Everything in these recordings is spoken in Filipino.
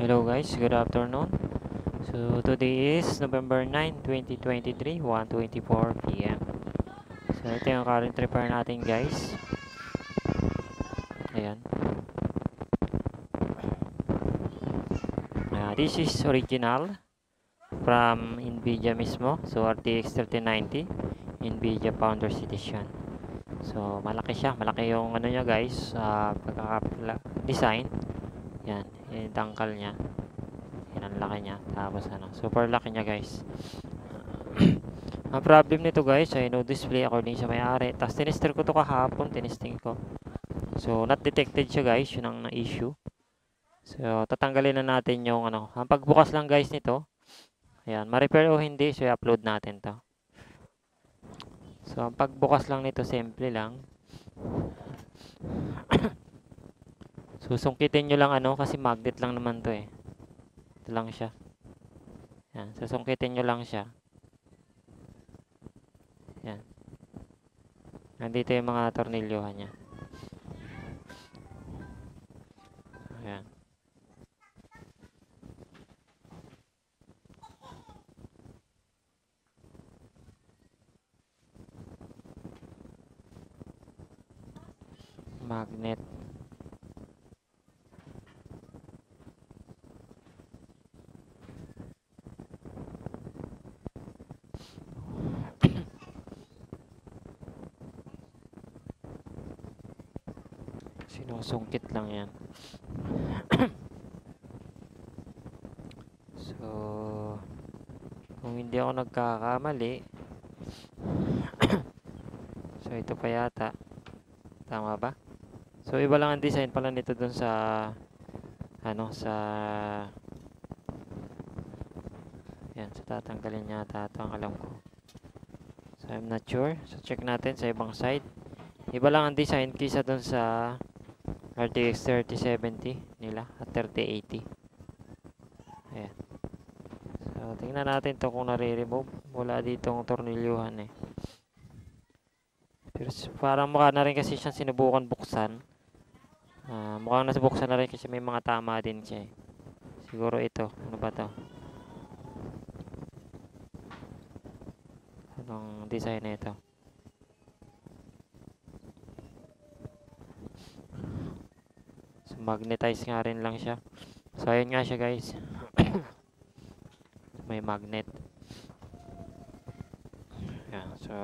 Hello guys, good afternoon. So today is November 9, 2023, 1:24 p.m. So ito yung current repair natin guys. Ayan. This is original from Nvidia mismo. So RTX 3090 Nvidia Founders Edition. So malaki siya, malaki yung ano niya guys, pagkaka-design. Yan, yung tangkal niya. Yan ang laki niya. Tapos super laki niya guys. Ang problem nito guys ay no display according sa may-ari. Tapos tinester ko to kahapon, tinesting ko. So not detected siya guys, yun ang na-issue. So tatanggalin na natin yung ang pagbukas lang guys nito. Ayan, ma-repair o hindi, so i-upload natin to. So ang pagbukas lang nito simple lang. Susungkitin nyo lang kasi magnet lang naman to eh. Ito lang siya. Ayan, susungkitin nyo lang siya. Ayan. Nandito yung mga tornilyohan niya. Ayan. Magnet. Sinusungkit lang yan. So, kung hindi ako nagkakamali, so ito pa yata. Tama ba? So, iba lang ang design pala nito dun sa, yan, so tatanggalin yata ito ang alam ko. So, I'm not sure. So, check natin sa ibang side. Iba lang ang design kisa dun sa RTX 3070 nila at 3080. Ayan. So, tingnan natin to kung nare-remove. Wala ditong tornilyuhan eh. Pero parang mukha na rin kasi siyang sinubukan buksan. Mukhang nasubuksan na rin kasi may mga tama din siya eh. Siguro ito. Ano ba to? Anong design na ito? So, magnetize nga rin lang siya. So, ayun nga siya guys. May magnet. Yan. So,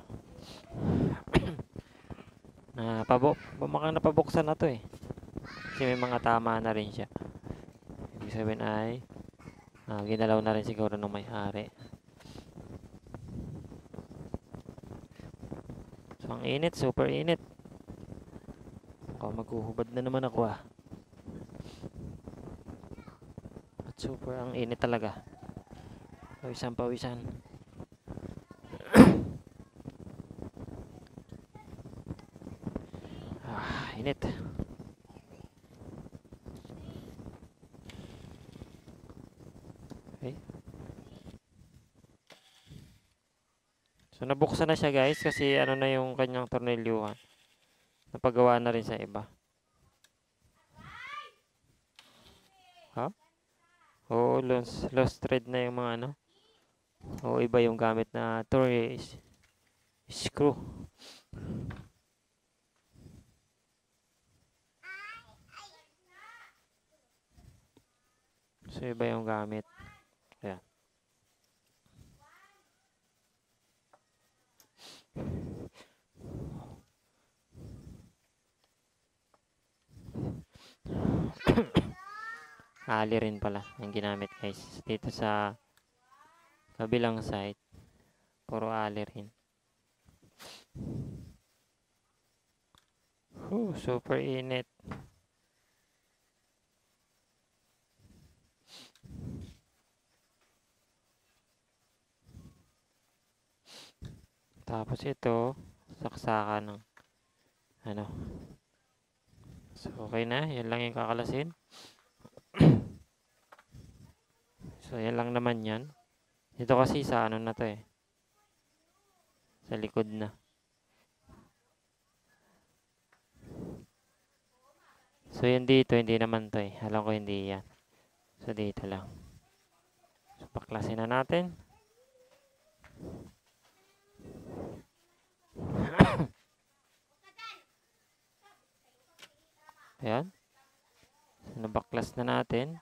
mukhang napabuksan na to eh. Kasi may mga tama na rin siya. Ibig sabihin ay ginalaw na rin siguro ng may-ari. So, ang init. Super init. Maghuhubad na naman ako ah. At super ang init talaga. Pawisan. Init. Okay. So, nabuksan na siya guys kasi na yung kanyang tornilyuhan. Napagawa na rin sa iba. Ha? Oo, lost thread na yung mga Oo, iba yung gamit na screw. So, iba yung gamit. Ayan. Ali rin pala ang ginamit guys. Dito sa kabilang side, puro ali rin. Super init. Tapos ito, saksakan ng So, okay na. Yan lang yung kakalasin. So, yan lang naman yan. Ito kasi sa na to eh. Sa likod na. So, yan dito, hindi naman to eh. Alam ko hindi yan. So, dito lang. So, baklasin na natin. Ayan. So, nabaklas na natin.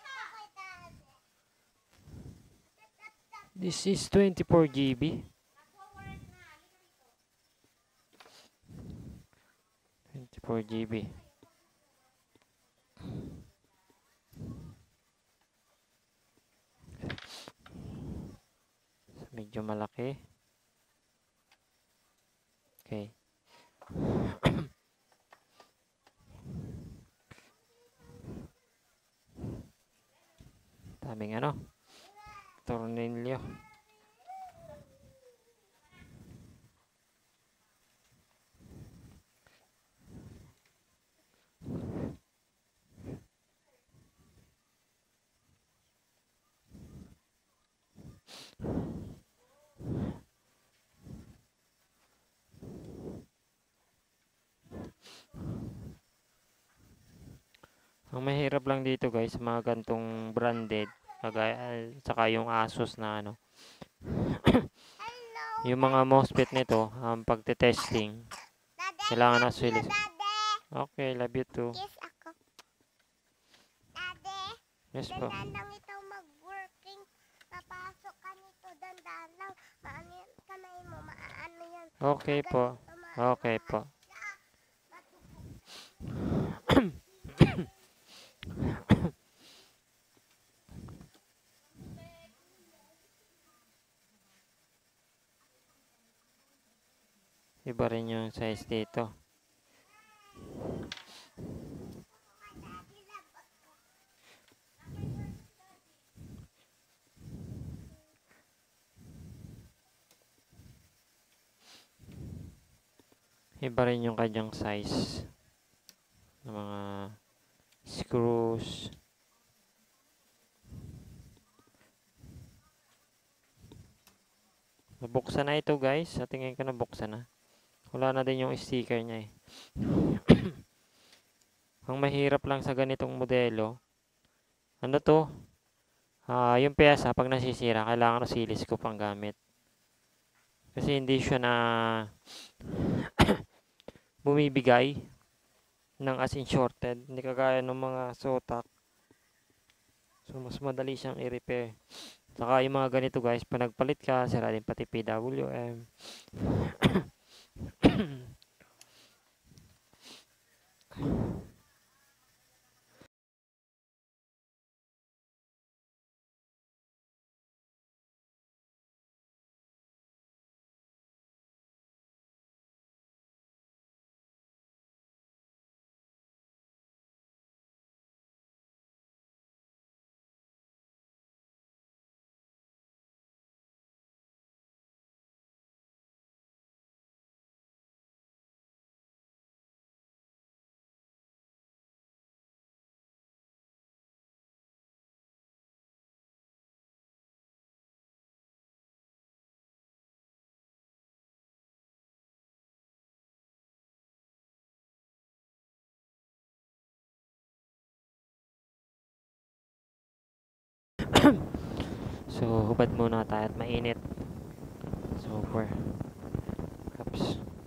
This is 24 GB. 24 GB. So, medyo malaki. Okay. Daming ano, tornilyo. Ang mahirap lang dito guys, mga gantong branded, saka yung Asus na ano. Yung mga MOSFET nito, pagte-testing, kailangan na sulit. Okay, love you too. Kiss ako. Daddy, Yes po. dandan lang ito mag-working. Papasok ka nito, dandan lang. Maano yan, kamay mo, maano yan. Okay po. Okay po. Iba rin yung size dito. Iba rin yung kanyang size ng mga screws. Nabuksan na ito guys. Sa tingin ko nabuksan na. Wala na din yung sticker niya eh. Ang mahirap lang sa ganitong modelo, ano to? Yung pyesa pag nasisira, kailangan oscilloscope ang gamit. Kasi hindi siya na bumibigay ng as in shorted. Hindi kagaya ng mga sotak. So, mas madali siyang i-repair. Saka yung mga ganito guys, pag nagpalit ka, sira din pati PWM. So, hubad muna tayo at mainit. Super. Oops.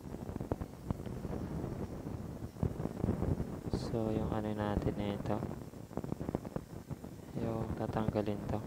So, yung ano natin na ito. Yung tatanggalin to.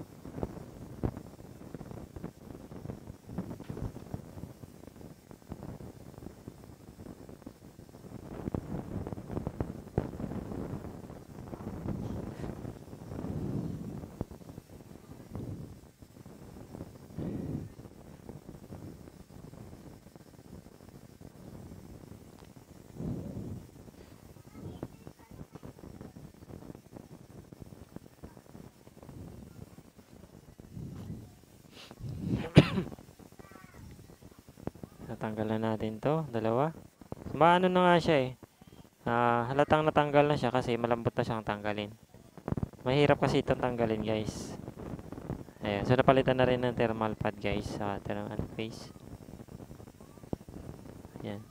Natanggalan natin to, dalawa. Maano na nga siya eh. Halatang natanggal na siya kasi malambot na siyang tanggalin. Mahirap kasi itong tanggalin guys. Ayan, so napalitan na rin ng thermal pad guys sa thermal face. Ayan.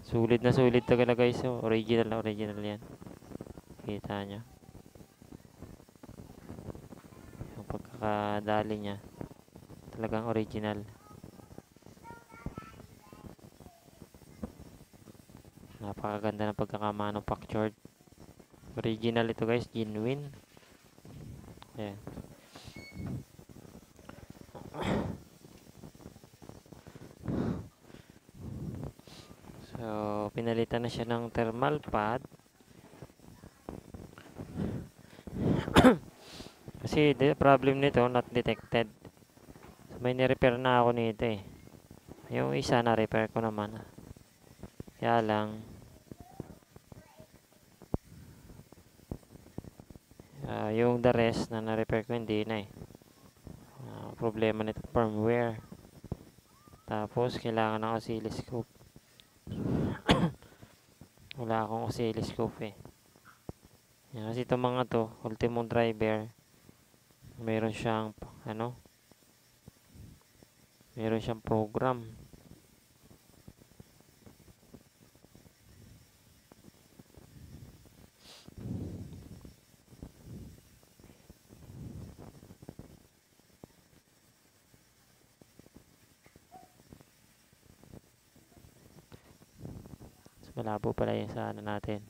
Sulit na sulit talaga guys. Oh. Original yan. Kita nyo. Yung pagkakadali niya. Talagang original. Napakaganda ng pagkakamanufactured. Original ito guys. Genuine. Ayan. So, pinalitan na siya ng thermal pad. Kasi problem nito, not detected. So, may ni-repair na ako nito eh. Yung isa na-repair ko naman. Kaya lang, yung the rest na na-repair ko hindi na eh. Problema nito firmware. Tapos, kailangan ng oscilloscope. Wala akong oscilloscope eh. Yan, kasi itong mga to, ultimo driver, meron siyang, meron siyang program. So, malabo pala yung sa ano natin.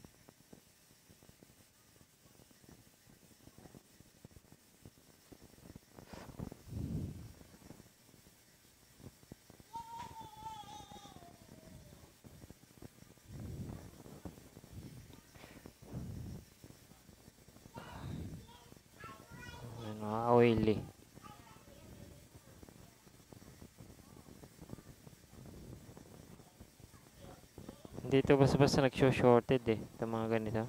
Oily. Dito basta nagsho-shorted eh. Itong mga ganito.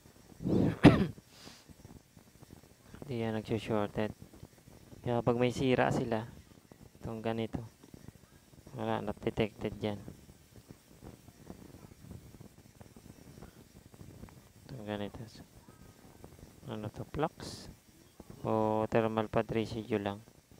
Hindi yan nagsho-shorted. Kaya pag may sira sila, itong ganito, wala, not detected yan. Itong ganito. Ano to, flux? O thermal pad residue lang.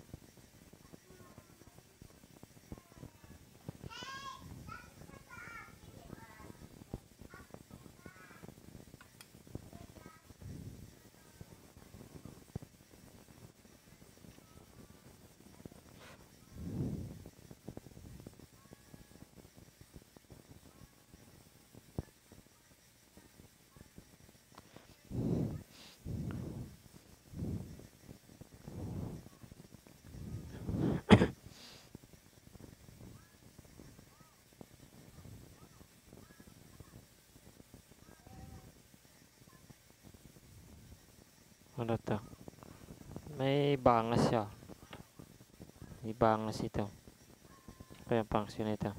Ano to? May bangas siya. May bangas ito. Kaya yung function ito.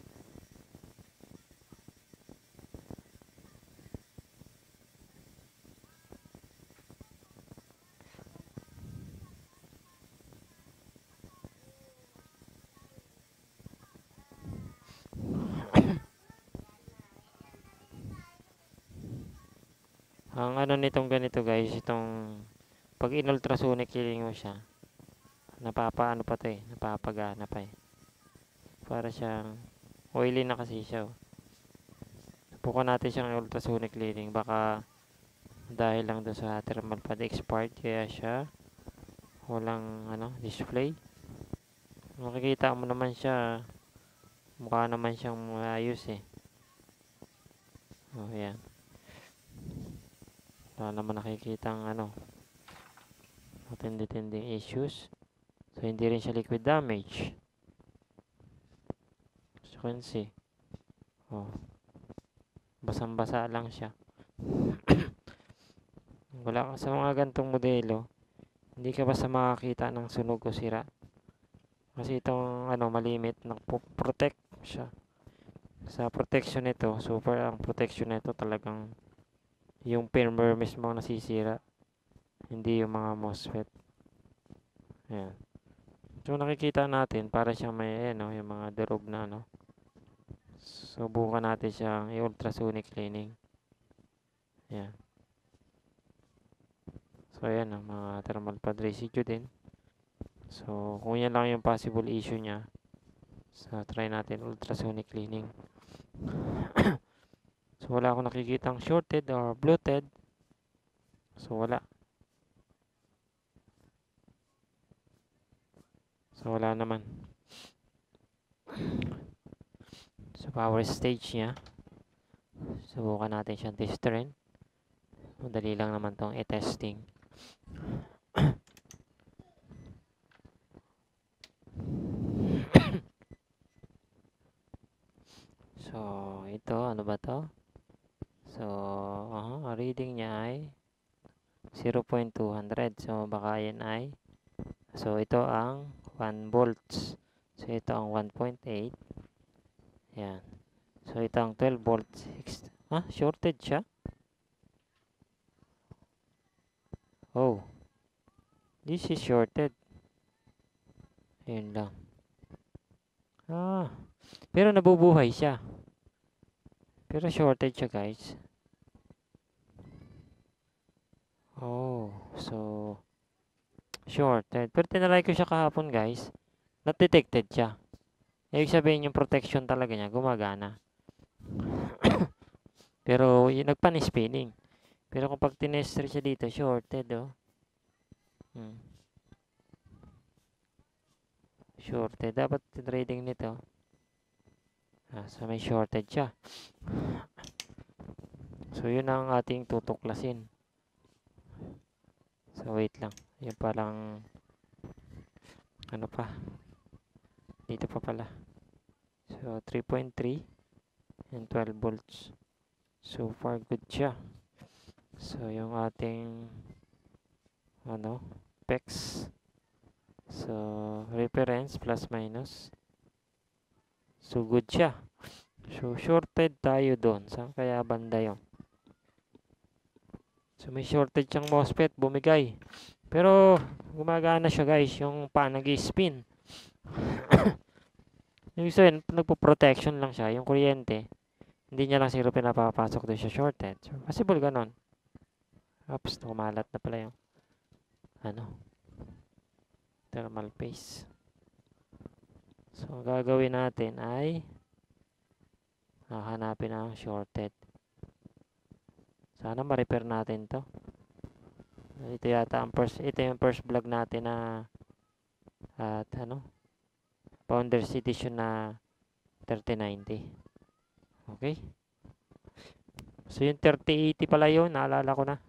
Ang ano nitong ganito guys, itong pag in-ultrasonic healing mo siya, napapaano pa to eh, napapagana pa eh. Para siyang oily na kasi siya. Subukan natin siyang ultrasonic cleaning, baka dahil lang doon sa thermal pad expired kaya siya walang display. Makikita mo naman siya, mukha naman siyang maayos eh. Oh, yan. Wala naman nakikita ang matindi-tinding issues. So, hindi rin siya liquid damage. As you can see. Oh. Basang-basa lang siya. Wala sa mga gantong modelo, hindi ka basta makakita ng sunog o sira. Kasi itong malimit, protect siya. Sa protection nito, super ang protection nito talagang yung firmware mismo ang nasisira. Hindi yung mga MOSFET. Ayan. So nakikita natin para siyang may yung mga durog na subukan natin siyang i-ultrasonic cleaning. Ayan. So ayan ang mga thermal pad residue din. So kung yan lang yung possible issue niya, so try natin ultrasonic cleaning. So, wala akong nakikitang shorted or bloated. So, wala. So, wala naman. So, power stage niya. Subukan natin siyang testerin. Madali lang naman tong i-testing. So, ito, ano ba to? So, reading niya ay 0.200. So, baka yan ay, so, ito ang 1 volts. So, ito ang 1.8. Yan. So, ito ang 12 volts. Shorted siya? Oh, this is shorted. Ayun lang. Pero nabubuhay siya. Pero shorted siya, guys. Oh, so, shorted. Pero tinry ko siya kahapon, guys. Not detected siya. Ibig sabihin yung protection talaga niya, gumagana. Pero, yung nagpan-spinning. Pero kung pag tinester siya dito, shorted, oh. Shorted. Dapat trading nito. So, may shorted siya. So, yun ang ating tutuklasin. So, wait lang. Yun palang, ano pa? Dito pa pala. So, 3.3 and 12 volts. So far, good siya. So, yung ating, specs. So, reference, plus minus. So, good siya. So, shorted tayo doon. Saan kaya banda yun? So, may shorted siyang MOSFET, bumigay. Pero, gumagana siya, guys. Yung nag-spin. Yung isa yun, nagpo-protection lang siya. Yung kuryente, hindi niya lang siguro pinapapasok doon siya shorted. So, possible ganon. Oops, kumalat na pala yung, thermal paste. So, ang gagawin natin ay hahanapin ang shorted. Sana ma-repair natin to. Ito yata ang ito yung first vlog natin na at Founders Edition na 3090. Okay? So, yung 3080 pala yun, naalala ko na.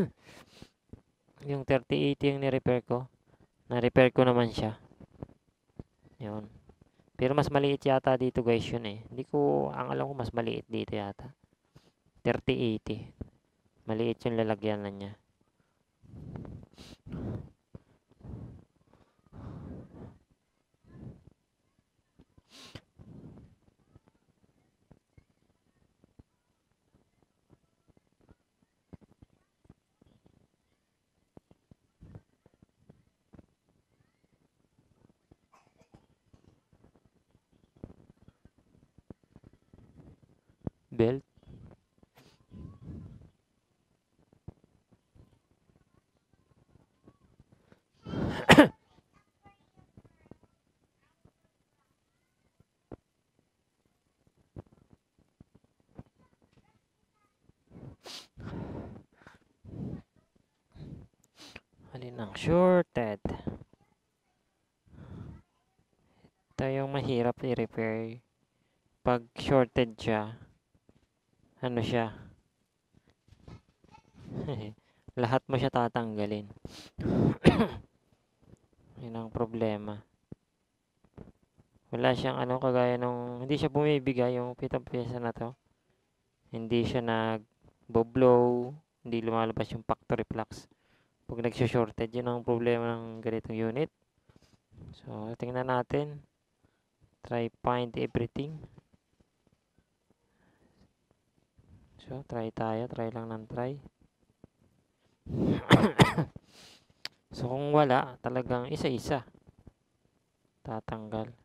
Yung 3080 yung ni-repair ko. Na-repair ko naman siya. Yun. Pero mas maliit yata dito, guys, yun eh. Hindi ko, ang alam ko mas maliit dito yata. 3080. Maliit yung lalagyan na niya. Belt. Alin ang shorted? Ito yung mahirap i-repair. Pag shorted siya, ano siya? Lahat mo siya tatanggalin. Yun ang problema. Wala siyang kagaya nung, hindi siya bumibigay yung pitong pyesa na to. Hindi siya nag-blow, hindi lumalabas yung factory flux. Pag nag-shorted, yun ang problema ng ganitong unit. So, tingnan natin. Try find everything. So, try tayo. Try lang ng try. So, kung wala, talagang isa-isa tatanggal.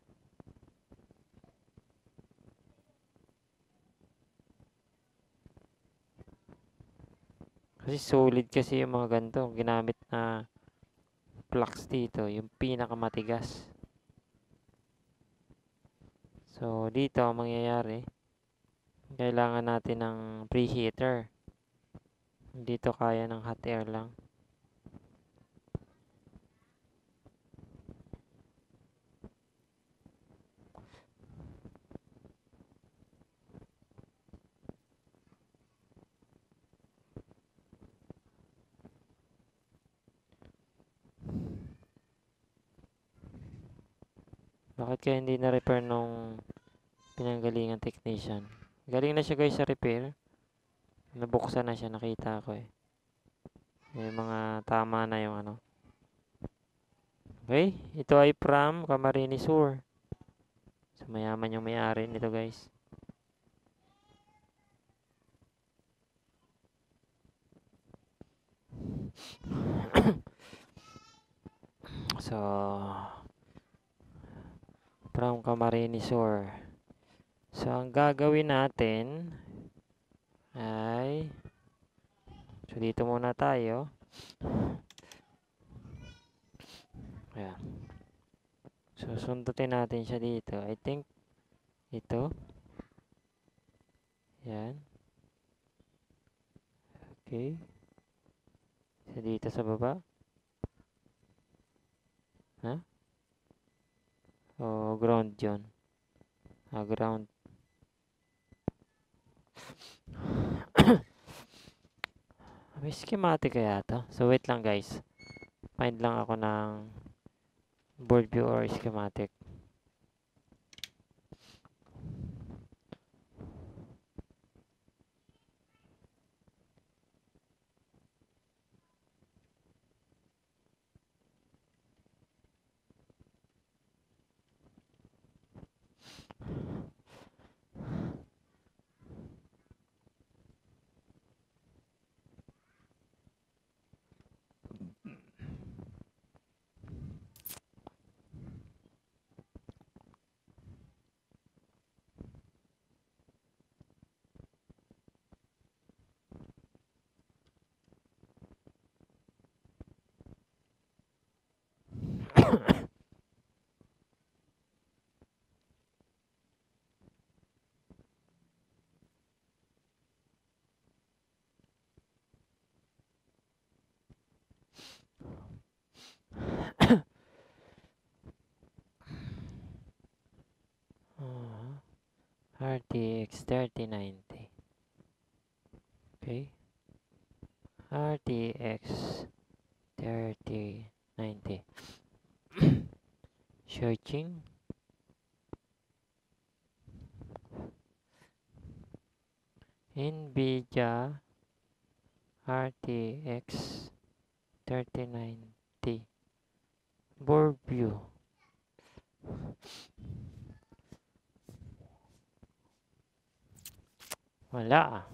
Kasi solid kasi yung mga ganito. Ginamit na flux dito. Yung pinakamatigas. So, dito ang mangyayari. Kailangan natin ng preheater. Dito kaya ng hot air lang. Bakit kaya hindi na-repair nung pinanggalingan technician? Galing na siya guys sa repair. Nabuksan na siya, nakita ko eh. Yung mga tama na yung ano. Okay, ito ay from Camarines Sur. So mayaman yung may-ari nito guys. So from Camarines Sur. So ang gagawin natin ay so dito muna tayo. Ayan. So sundutin natin siya dito. I think ito. Yan. Okay. So dito sa baba. Ha? O ground yun. Ground. May schematic kaya to? So wait lang guys. Find lang ako ng board view or schematic. RTX 3090. Okay. RTX 3090. Searching. NVIDIA RTX 3090 board view. Wala.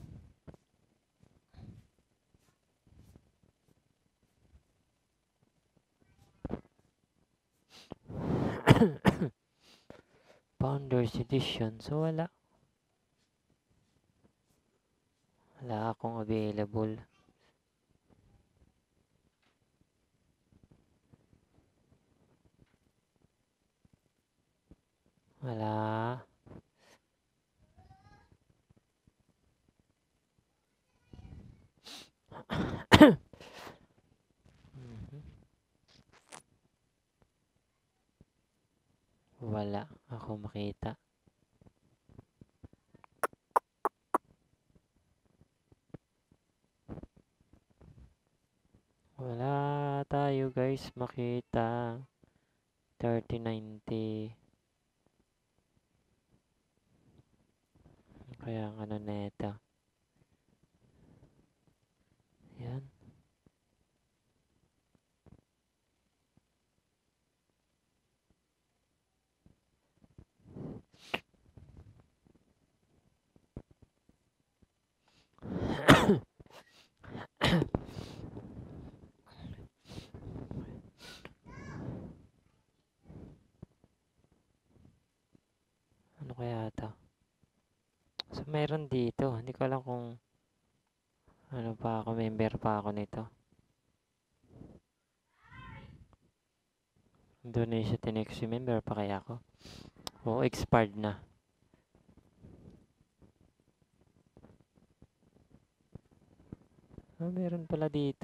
Founders Edition. So wala. Wala akong available. Wala. Wala ako makita. Wala tayo guys makita. 3090. Kaya ang ano neta. Yan. Ano kaya ito? So, meron dito. Hindi ko alam kung ano pa ako, member pa ako nito. Indonesia Tinexi member pa kaya ako? O expired na. Meron pala dito.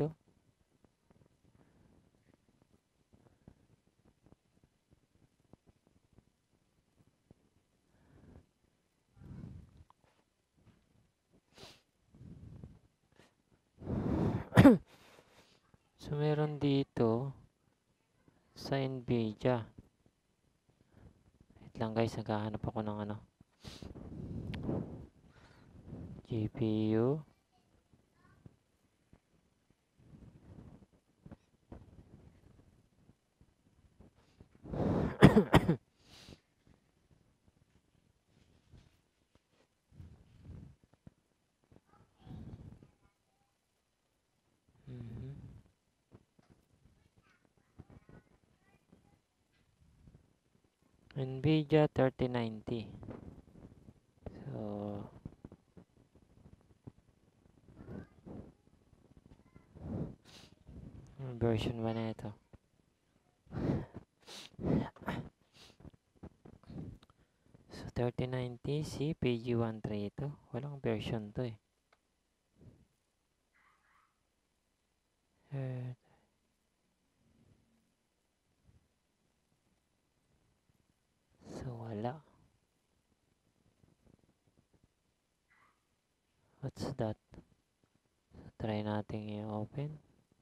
So, meron dito sa Nvidia. Wait lang guys, naghahanap ako ng ano. GPU. Mhm. Nvidia 3090. So, version ba na ito? So, 3090 PG13 ito. Walang version to eh. So, wala. What's that? So, try natin i-open.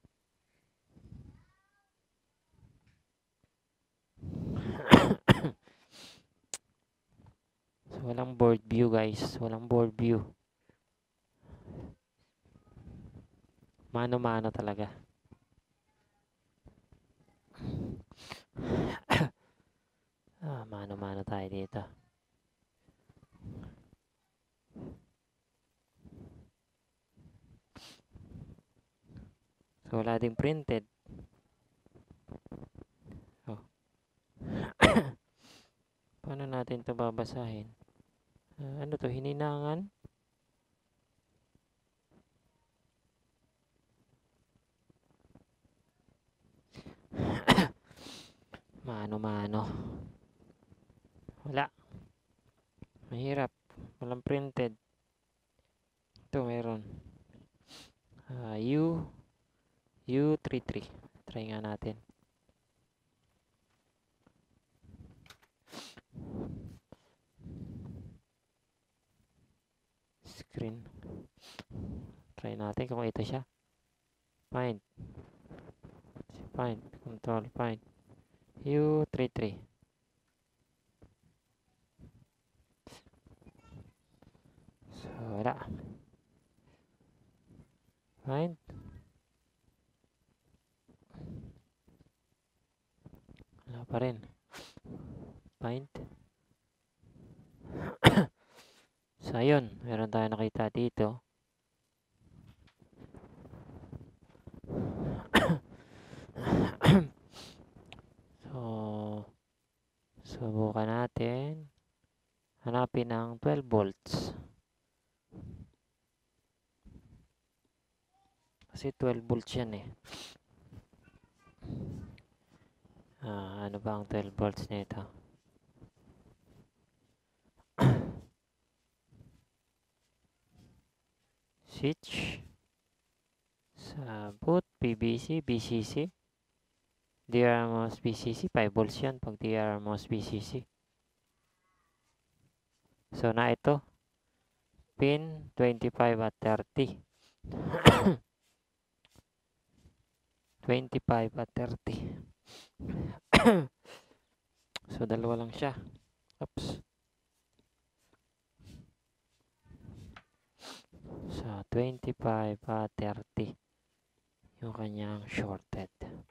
So, walang board view guys. Walang board view. Mano-mano talaga. Mano-mano tayo dito. So, wala ding printed. Oh. Paano natin ito babasahin? Ano to? Hininangan? Mano-mano. Wala. Mahirap. Walang printed. Ito meron. U33. Try nga natin. Screen. Try natin kung ito siya. Find. Find. Control. Find. U33. So, wala. Find. Wala pa rin. Find. So, ayun. Meron tayo nakita dito. So, subukan natin. Hanapin ang 12 volts. Kasi 12 volts yan eh. Ano ba ang 12 volts nito? Switch. Sa boot, PVC, BCC. DRMOS BCC, 5 volts yan pag DRMOS BCC. So, na ito. Pin 25 at 30. 25 at 30. So, dalawa lang siya. Oops. So, 25 at 30. Yung kanyang shorted.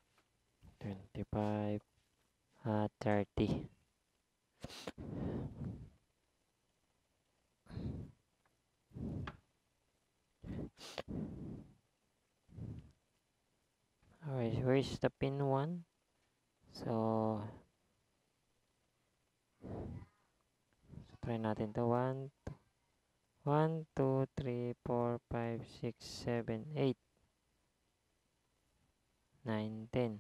25 at 30. Alright, where's the pin 1? So, try natin to. 1, 2, 3, 4, 5, 6, 7, 8, 9, 10,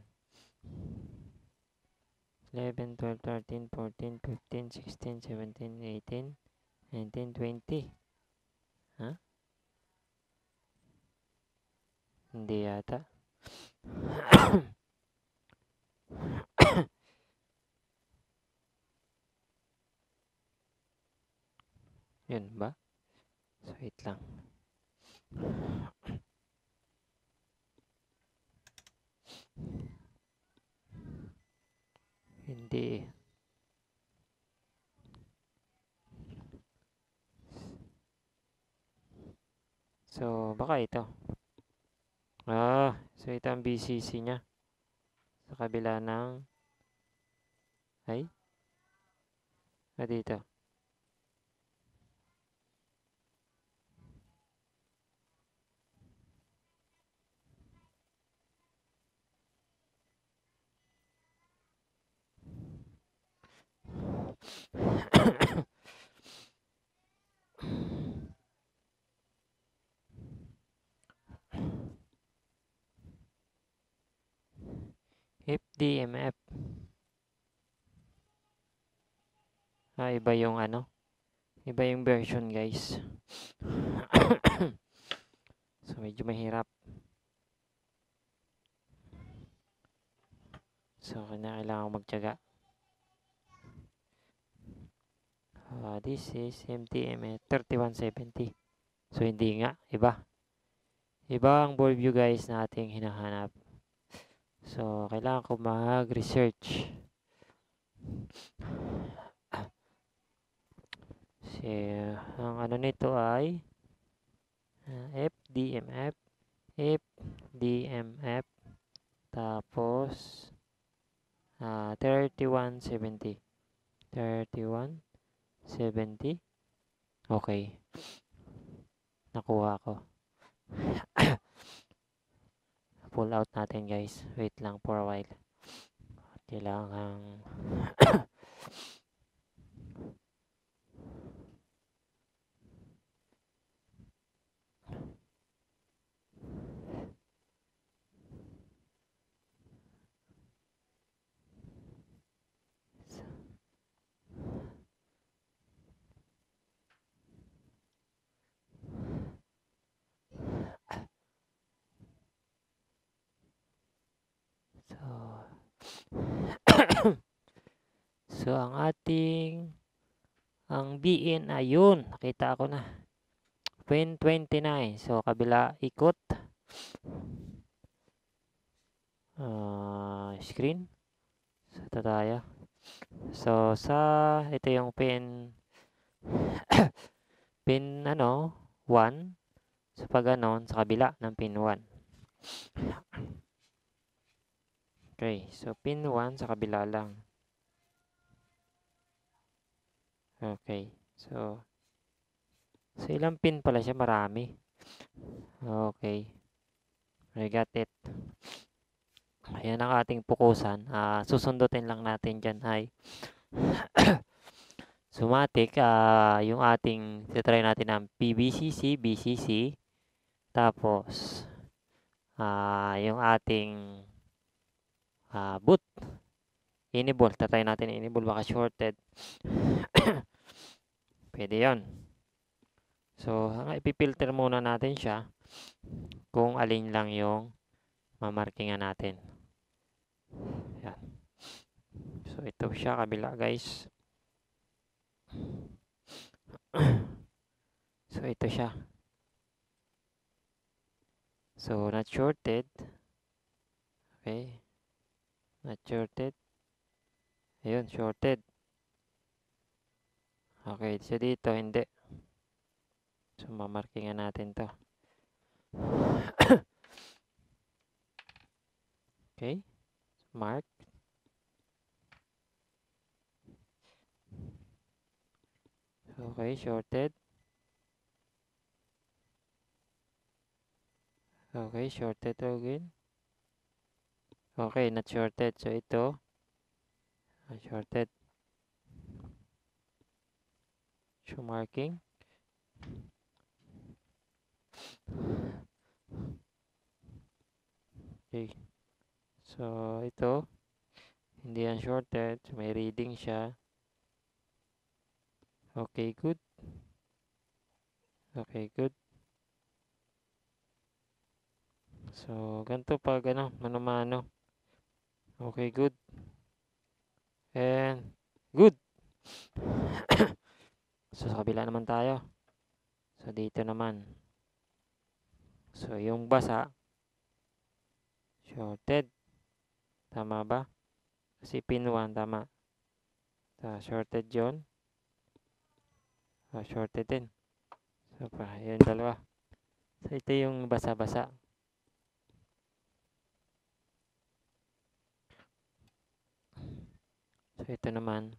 11, 12, 13, 14, 15, 16, 17, 18, 19, 20. Huh? Hindi yata. Yun ba? So, wait lang. Hindi. So, baka ito. So ito ang BCC niya. Sa kabila ng... Ay? Dito. FDMF. Iba yung ano. Iba yung version, guys. So, medyo mahirap. So, kailangan magtiyaga. This is MTMF 3170. So, hindi nga. Iba. Iba ang ball view, guys, na ating hinahanap. So, kailangan ko mag-research. So, ang ano nito ay FDMF. FDMF. Tapos, 3170. 3170. Okay. Nakuha ko. Pull out natin, guys. Wait lang for a while. Kailangan So, ang BN ayun, nakita ko na. 29. So, kabila ikot. Screen. So, ito tayo. So, ito yung pin 1. So, pag ganon, sa kabila ng pin 1. Okay, so pin 1 sa kabila lang. Okay, so ilang pin pala siya? Marami. Okay, I got it. Ayan ang ating pukusan. Susundutin lang natin dyan ay Sumatic, yung ating titry natin ng PBCC, BCC. Tapos, yung ating boot. Enable. Tatry natin enable. Baka shorted. Pwede yon. So, ipipilter muna natin siya kung alin lang yung mamarkingan natin. Yan. So, ito siya kabila, guys. So, ito siya. So, not shorted. Okay. Not shorted. Ayun, shorted. Okay, so dito, hindi. So, mamarkingan natin to. Okay. Mark. Okay, shorted. Okay, shorted again. Okay, not shorted. So, ito. Shorted. Show marking. Okay. So, ito. Hindi yan shorted. So, may reading siya. Okay, good. Okay, good. So, ganito pag mano-mano. Okay, good. And good. So, sa kabila naman tayo. So, dito naman. So, yung basa, shorted. Tama ba? Kasi pin 1, tama. So, shorted yun. So, shorted din. So, yun dalawa. So, ito yung basa-basa. So, ito naman.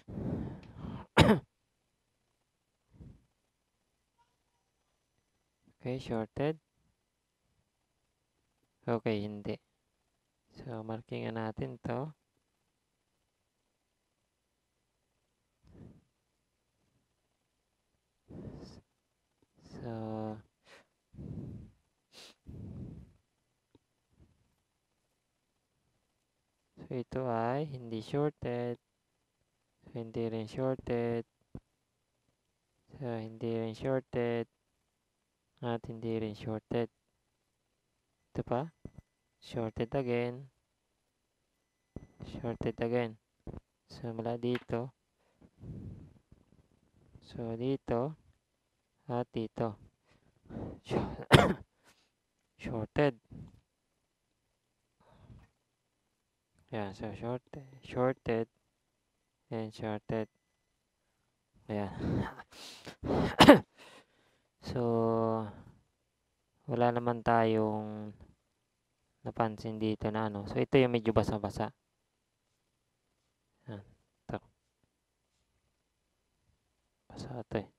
Okay, shorted. Okay, hindi. So, markingan natin to. So, ito ay hindi shorted. So, hindi rin shorted. So, hindi rin shorted. At hindi rin shorted. Ito pa. Shorted again. Shorted again. So, mula dito. So, dito. At dito. Shorted. Yeah, so shorted, and shorted. Ayan. So, wala naman tayong napansin dito na So, ito yung medyo basa-basa. Ayan. Ito. Basa ito eh.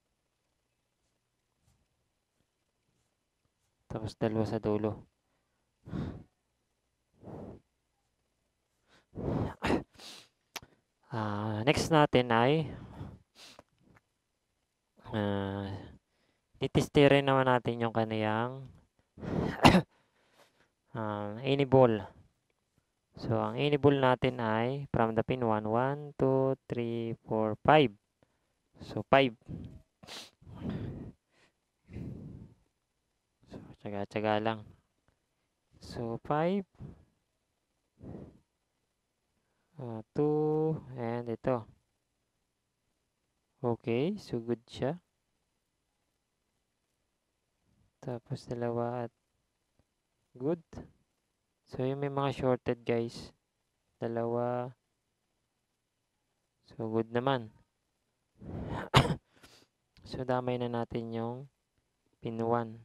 Tapos dalawa sa dulo. Next natin ay titestirin naman natin yung kaniyang enable. So, ang enable natin ay from the pin 1, 1, 2, 3, 4, 5. So, 5. So, tsaga-tsaga lang. So, 5. 2. And ito. Okay. So, good siya. Tapos, dalawa at good. So, yung may mga shorted guys. Dalawa. So, good naman. So, damay na natin yung pin 1.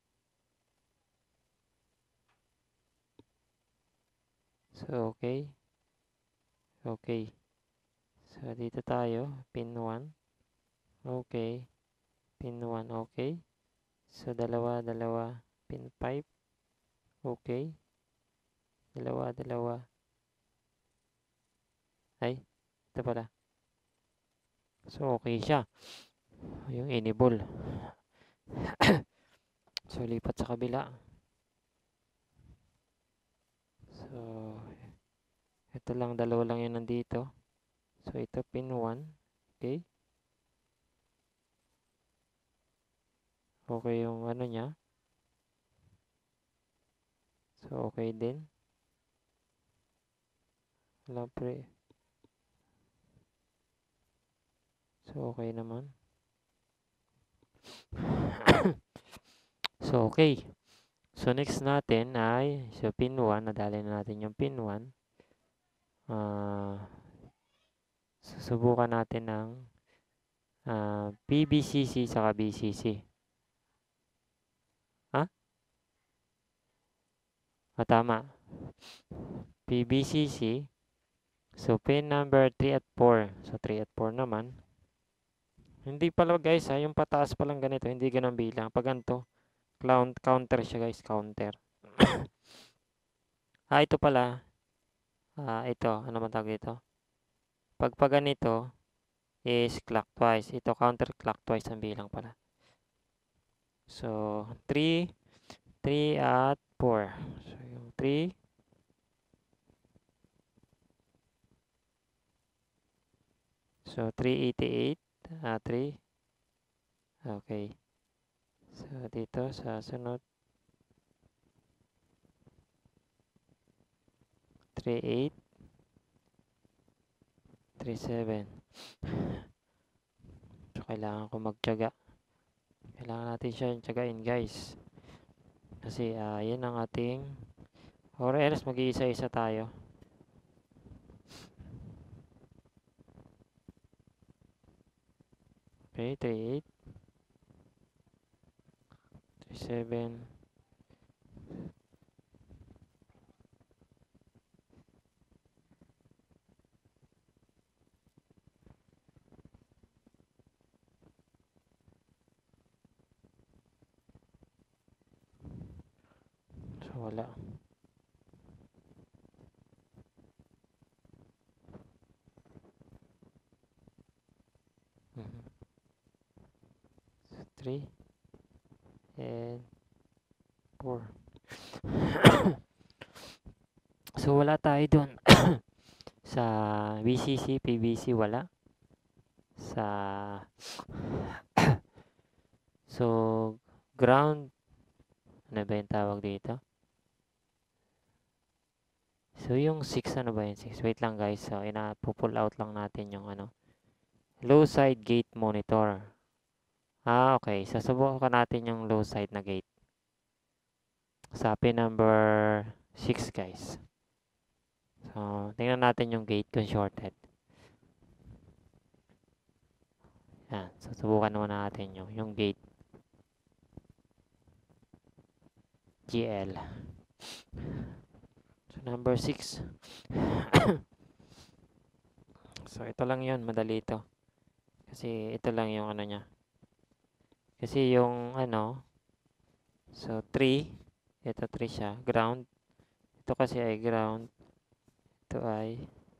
So, okay. Okay. So, dito tayo. Pin 1. Okay. Pin 1. Okay. So, dalawa. Pin 5. Okay. Dalawa. Ay, ito pala. So, okay siya. Yung enable. So, lipat sa kabila. So, ito lang, dalawa lang yun nandito. So, ito pin 1. Okay. Okay yung niya. So, okay din. Wala pre. So, okay naman. So, okay. So, next natin ay, so, pin 1. Nadali na natin yung pin 1. Susubukan natin ng PBCC saka BCC. Ha? Tama. PBCC. So, pin number 3 at 4. So, 3 at 4 naman. Hindi pala guys yung pataas pa lang ganito. Hindi ganun bilang. Pag ganito, counter siya guys. Counter. Ito pala. Ito. Ano man tawag ito? Pag ganito is clockwise. Ito counterclockwise ang bilang pala. So, 3 at 4. So, yung 3. So, 388. 3. Okay. So, dito sa sunod. 3.8, 3.7. So, kailangan ko magtiyaga. Kailangan natin siya tiyagain, guys. Kasi, yan ang ating, or else mag-iisa-isa tayo. Okay, 3.8, 3.7. So, wala. Mhm. So, 3 and 4. So, wala tayo dun. Sa VCC, PVC, wala. Sa, so, ground, ano ba yung tawag dito? So, yung 6, ano ba yung 6? Wait lang, guys. So, pull out lang natin yung ano. Low side gate monitor. Okay. Susubukan natin yung low side na gate. Sa pin number 6, guys. So, tingnan natin yung gate kung shorted. Yan. Susubukan muna natin yung gate. GL. So, number 6. So, ito lang yun. Madali ito. Kasi, ito lang yung ano niya. Kasi yung ano, so 3. Ito 3 siya. Ground. Ito kasi ay ground. Ito ay,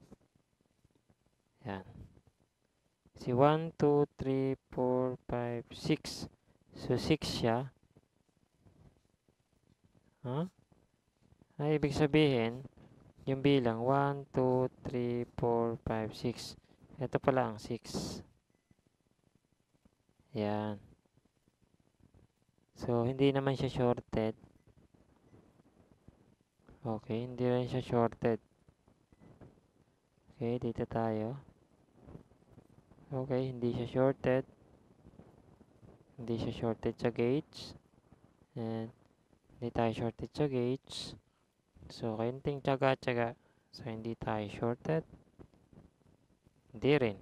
yan. Si 1, 2, 3, 4, 5, 6. So, 6 siya. Huh? Ay, ibig sabihin, yung bilang 1, 2, 3, 4, 5, 6. Ito pala ang 6. Yan. So, hindi naman siya shorted. Okay, hindi rin siya shorted. Okay, dito tayo. Okay, hindi siya shorted. Hindi siya shorted sa gauge. And, hindi tayo shorted sa gauge. So, kainting tsaga-tsaga. So, hindi tayo shorted. Hindi rin.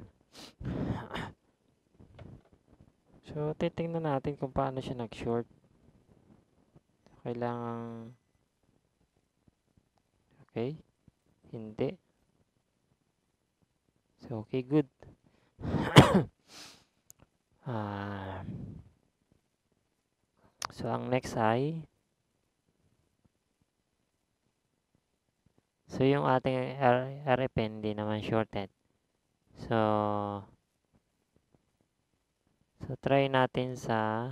So, titingnan natin kung paano siya nag-short. Kailangan, okay, hindi. So, okay, good. So, ang next ay, so, yung ating RFN, hindi naman shorted. So, try natin sa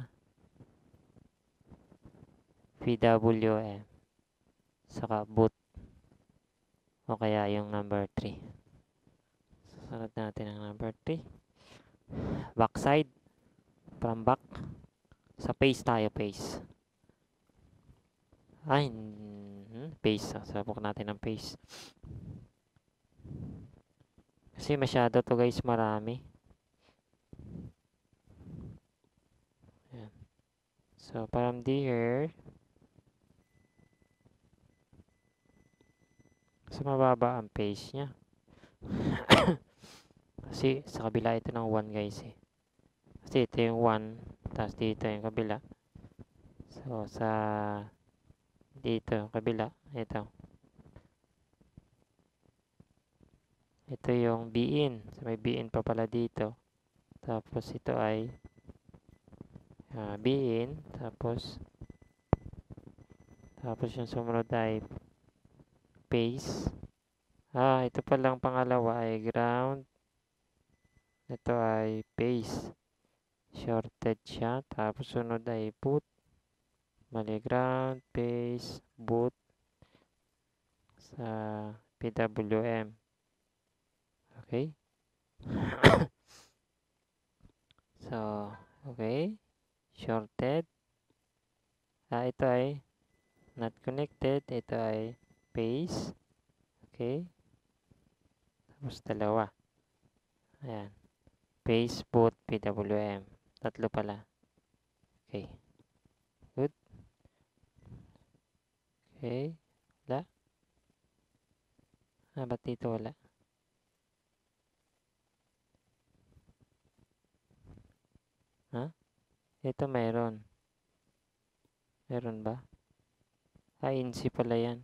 PWM. Saka boot. O kaya yung number 3. Sunod natin ang number 3. Backside. From back. Sa pace tayo, pace. Ay, pace. Sabok natin ng pace. Kasi masyado to, guys, marami. Ayan. So, from there, so mababa ang pace niya. Kasi sa kabila ito ng 1, guys, eh. Kasi ito yung 1, tapos dito yung kabila. So, sa dito yung kabila, ito. Ito yung B-in. So, may B-in pa pala dito. Tapos ito ay B-in. Tapos yung sumunod ay pace. Ito palang pangalawa ay ground. Ito ay pace. Shorted siya. Tapos sunod ay boot. Mali, ground, pace, boot sa PWM. Okay? So, okay. Shorted. Ito ay not connected. Ito ay pace. Okay. Tapos dalawa. Ayan. Paste boot PWM. Tatlo pala. Okay. Good. Okay. Wala. Ba't dito wala? Ha? Ito meron. Meron ba? INC pala yan.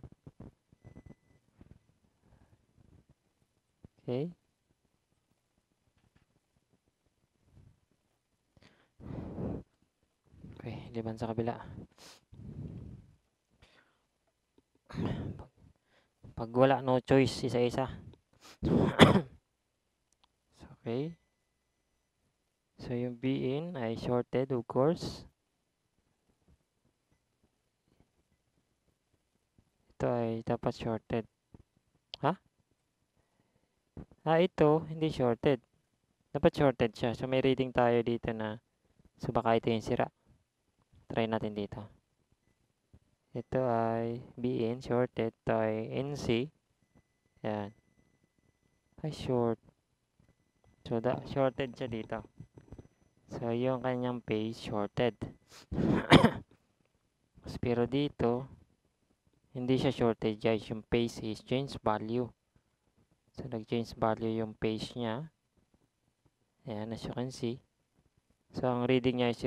Okay. Okay, liban sa kabila. Pag wala, no choice, isa-isa. Okay. So, yung B-in ay shorted, of course. Ito ay dapat shorted. Ha? Ito, hindi shorted. Dapat shorted siya. So, may reading tayo dito na so, baka ito yung sira. Try natin dito. Ito ay B-in, shorted. Ito ay NC. Yan. Ay, short. So, shorted siya dito. So, yung kanyang page, shorted. Pero dito, hindi siya shorted guys. Yung page is change value. So, nag-change value yung page niya. Ayan, as you can see. So, ang reading niya ay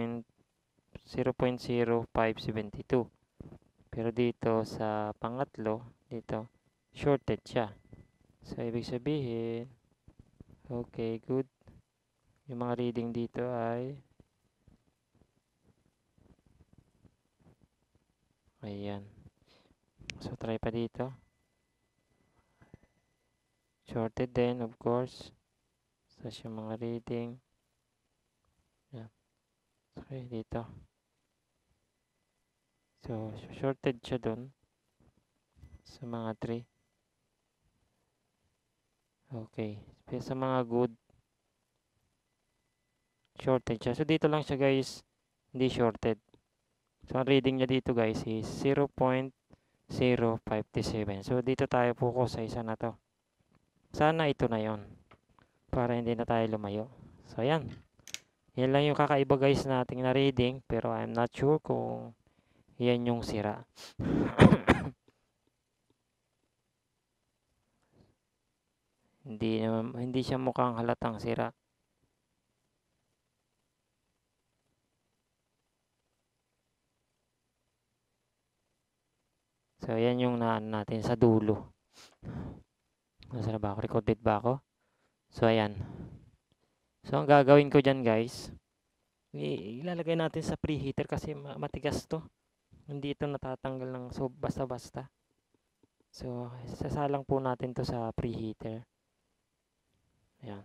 0.0572. Pero dito sa pangatlo, dito, shorted siya. So, ibig sabihin, okay, good. Yung mga reading dito ay, ayan. So, try pa dito. Shorted din, of course. So, yung mga reading. Ayan. Okay, dito. So, shorted siya dun. Sa mga 3. Okay. Pero sa mga good, shorted siya. So, dito lang siya guys, hindi shorted. So, ang reading niya dito guys is 0.057. So, dito tayo focus sa isa na to. Sana ito na yon para hindi na tayo lumayo. So, ayan. Yan lang yung kakaiba guys nating na reading. Pero I'm not sure kung yan yung sira. Hindi siya mukhang halatang sira. So, yan yung naan natin sa dulo. Nasa na ba ako? Recorded ba ako? So, ayan. So, ang gagawin ko dyan, guys, ilalagay natin sa preheater kasi matigas to. Hindi ito natatanggal ng so basta-basta. So, sasalang po natin to sa preheater. Ayan.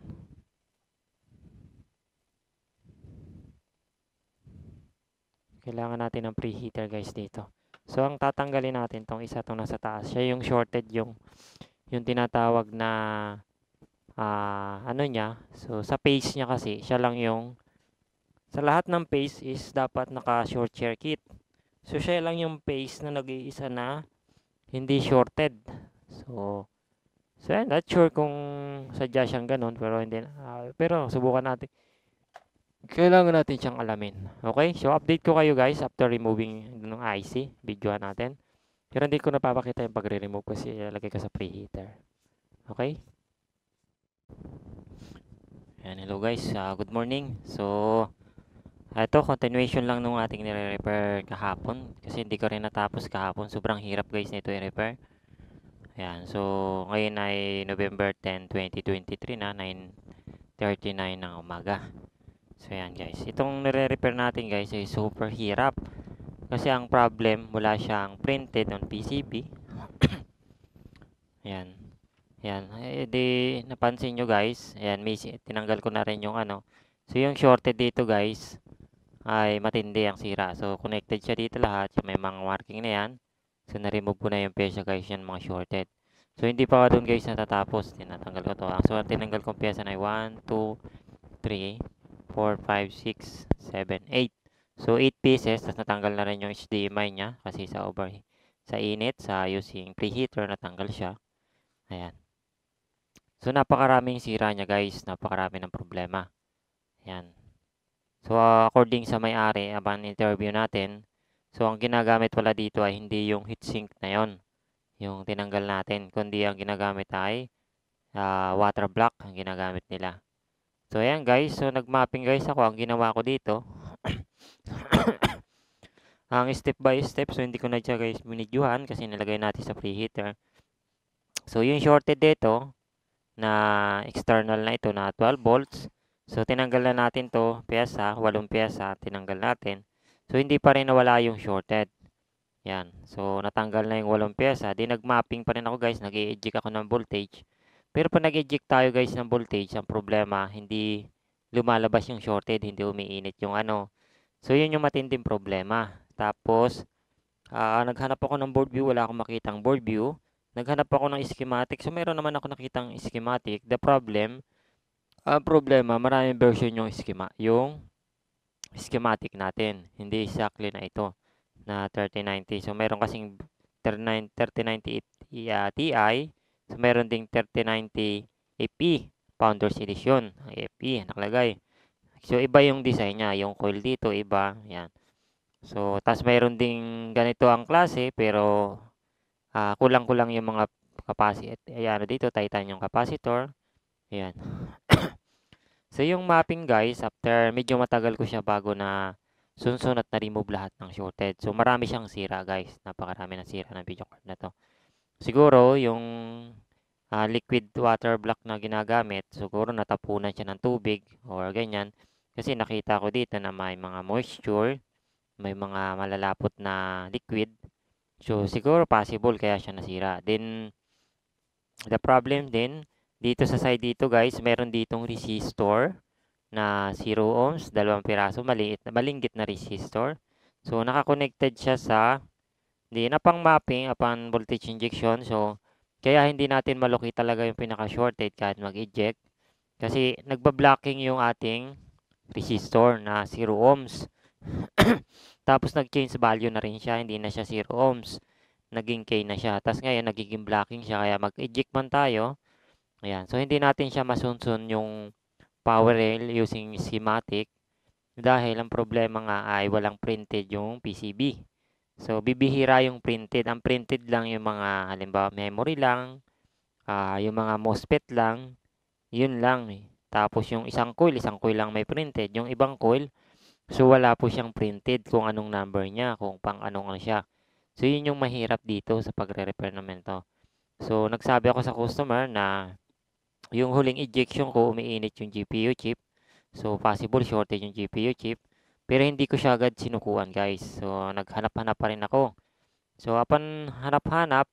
Kailangan natin ng preheater, guys, dito. So, ang tatanggalin natin tong isa tong nasa taas. Siya yung shorted, yung tinatawag na ano niya. So, sa pace niya kasi, siya lang yung sa lahat ng pace is dapat naka-short circuit. So, siya lang yung pace na nag-iisa na hindi shorted. So I'm not sure kung sadya siyang ganun, pero hindi pero subukan natin. Kailangan natin siyang alamin. Okay? So, update ko kayo guys after removing ng IC. Videoan natin. Pero hindi ko napapakita yung pagre-remove kasi ilalagay ko sa preheater. Okay? Ayan, hello guys. Good morning. So, ito, continuation lang nung ating nire-repair kahapon. Kasi hindi ko rin natapos kahapon. Sobrang hirap guys nito i-repair. Ayan, so ngayon ay November 10, 2023 na, 9:39 ng umaga. So ayan guys, itong nire-repair natin guys ay super hirap. Kasi ang problem, wala siyang printed on PCB. Ayan. Ayan, di napansin nyo guys, ayan, tinanggal ko na rin yung ano. So yung shorted dito guys, ay matindi ang sira. So connected siya dito lahat, so may mga marking na yan. So na-remove ko na yung pyesa guys, yan mga shorted. So hindi pa doon guys natatapos, tinatanggal ko to. So ang tinanggal kong pyesa na ay 1, 2, 3, 4, 5, 6, 7, 8. So 8 pieces, tapos natanggal na rin yung HDMI niya kasi sa init, sa using preheater natanggal siya. Ayan. So, napakaraming sira niya guys. Napakarami ng problema. Ayan. So, according sa may-ari, abang interview natin, so, ang ginagamit pala dito ay hindi yung heatsink na yon, yung tinanggal natin, kundi ang ginagamit ay water block ang ginagamit nila. So, ayan guys. So, nag-mapping guys ako. Ang ginawa ko dito, ang step by step. So, hindi ko na siya guys minidyuhan kasi nilagay natin sa preheater. So, yung shorted dito, na external na ito na 12 volts. So, tinanggal na natin to, pyesa, 8 pyesa, tinanggal natin. So, hindi pa rin nawala yung shorted. Yan. So, natanggal na yung 8 pyesa. Di nag-mapping pa rin ako guys, nag-i-eject ako ng voltage. Pero pag nag-eject tayo guys ng voltage, ang problema, hindi lumalabas yung shorted, hindi umiinit yung ano. So, yun yung matinding problema. Tapos, naghanap ako ng board view, wala akong makitang board view. Naghanap ako ng schematic. So, meron naman ako nakitang schematic. The problem, ang problema, maraming version yung schematic natin. Hindi exactly na ito, na 3090. So, meron kasing 3090 Ti. So, meron ding 3090 AP, Founders Edition. Ang AP, nakalagay. So, iba yung design niya. Yung coil dito, iba. Yan. So, tas meron ding ganito ang klase, pero kulang-kulang yung mga capacitor. Ayan, ano dito, titanium capacitor. Ayan. So, yung mapping guys, after medyo matagal ko siya bago na sunsun at na-remove lahat ng shorted. So, marami siyang sira guys. Napakarami ng sira ng video card na to. Siguro, yung liquid water block na ginagamit, siguro natapunan siya ng tubig or ganyan. Kasi nakita ko dito na may mga moisture, may mga malalapot na liquid. So, siguro possible kaya siya nasira. Then, the problem din, dito sa side dito guys, meron ditong resistor na 0 ohms, 2 piraso, malinggit na resistor. So, naka-connected siya sa, di na pang mapping upon voltage injection. So, kaya hindi natin malocate talaga yung pinaka-shorted kahit mag-eject. Kasi, nagba-blocking yung ating resistor na 0 ohms. Tapos, nag-change value na rin siya, hindi na siya 0 ohms. Naging K na siya. Tapos ngayon, nagiging blocking siya. Kaya mag-eject man tayo. Ayan. So, hindi natin siya masunsun yung power rail using schematic. Dahil ang problema nga ay walang printed yung PCB. So, bibihira yung printed. Ang printed lang yung mga, halimbawa, memory lang. Yung mga MOSFET lang. Yun lang. Tapos, yung isang coil lang may printed. Yung ibang coil, so wala po siyang printed kung anong number niya, kung pang anong siya. So, yun yung mahirap dito sa pagre-repair naman to. So, nagsabi ako sa customer na yung huling ejection ko, umiinit yung GPU chip. So, possible shortage yung GPU chip. Pero hindi ko siya agad sinukuan, guys. So, naghanap-hanap pa rin ako. So, upon hanap-hanap,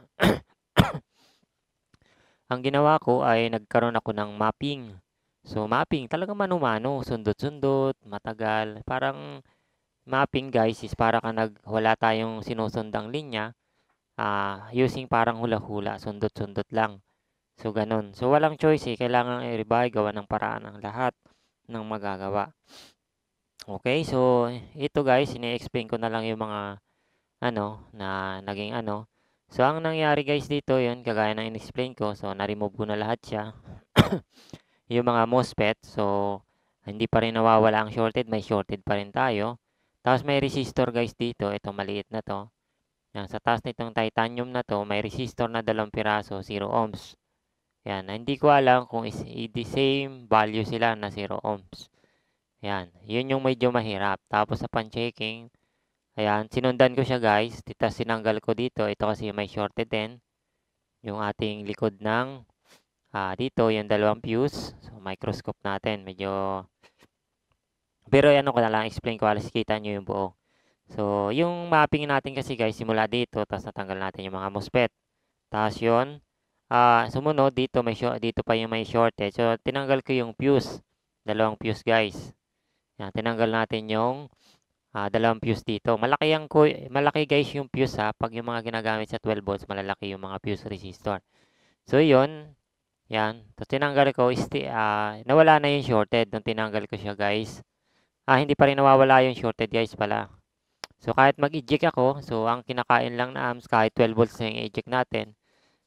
ang ginawa ko ay nagkaroon ako ng mapping. So, mapping, talagang mano-mano, sundot-sundot, matagal. Parang mapping, guys, is para ka wala tayong sinusundang linya. Using parang hula-hula, sundot-sundot lang. So, ganun. So, walang choice eh. Kailangan i-rebuy, gawa ng paraan ng lahat ng magagawa. Okay, so, ito guys, ini-explain ko na lang yung mga, na naging ano. So, ang nangyari guys dito, yun, kagaya ng in-explain ko. So, na-remove ko na lahat siya. Yung mga MOSFET. So, hindi pa rin nawawala ang shorted. May shorted pa rin tayo. Tapos, may resistor guys dito. Ito, maliit na to. Yan, sa taas nitong titanium na to, may resistor na 2 piraso, 0 ohms. Yan, hindi ko alam kung the same value sila na 0 ohms. Yan, yun yung medyo mahirap. Tapos sa pan-checking, ayan, sinundan ko siya guys. Tapos sinanggal ko dito. Ito kasi may shorted din. Yung ating likod ng, dito, yung 2 fuse. So, microscope natin. Medyo, pero ano ko na lang, explain ko, alas kita nyo yung buo. So, yung mapping natin kasi guys, simula dito, tapos natanggal natin yung mga MOSFET. Tapos yun, sumunod dito, dito pa yung may shorted. So, tinanggal ko yung fuse. 2 fuse guys. Yan, tinanggal natin yung 2 fuse dito. Malaki guys yung fuse ha. Pag yung mga ginagamit sa 12 volts, malalaki yung mga fuse resistor. So, yun. Yan. Tapos tinanggal ko, nawala na yung shorted nung tinanggal ko siya guys. Hindi pa rin nawawala yung shorted guys pala. So, kahit mag-eject ako, so ang kinakain lang na amps, kahit 12 volts na yung eject natin.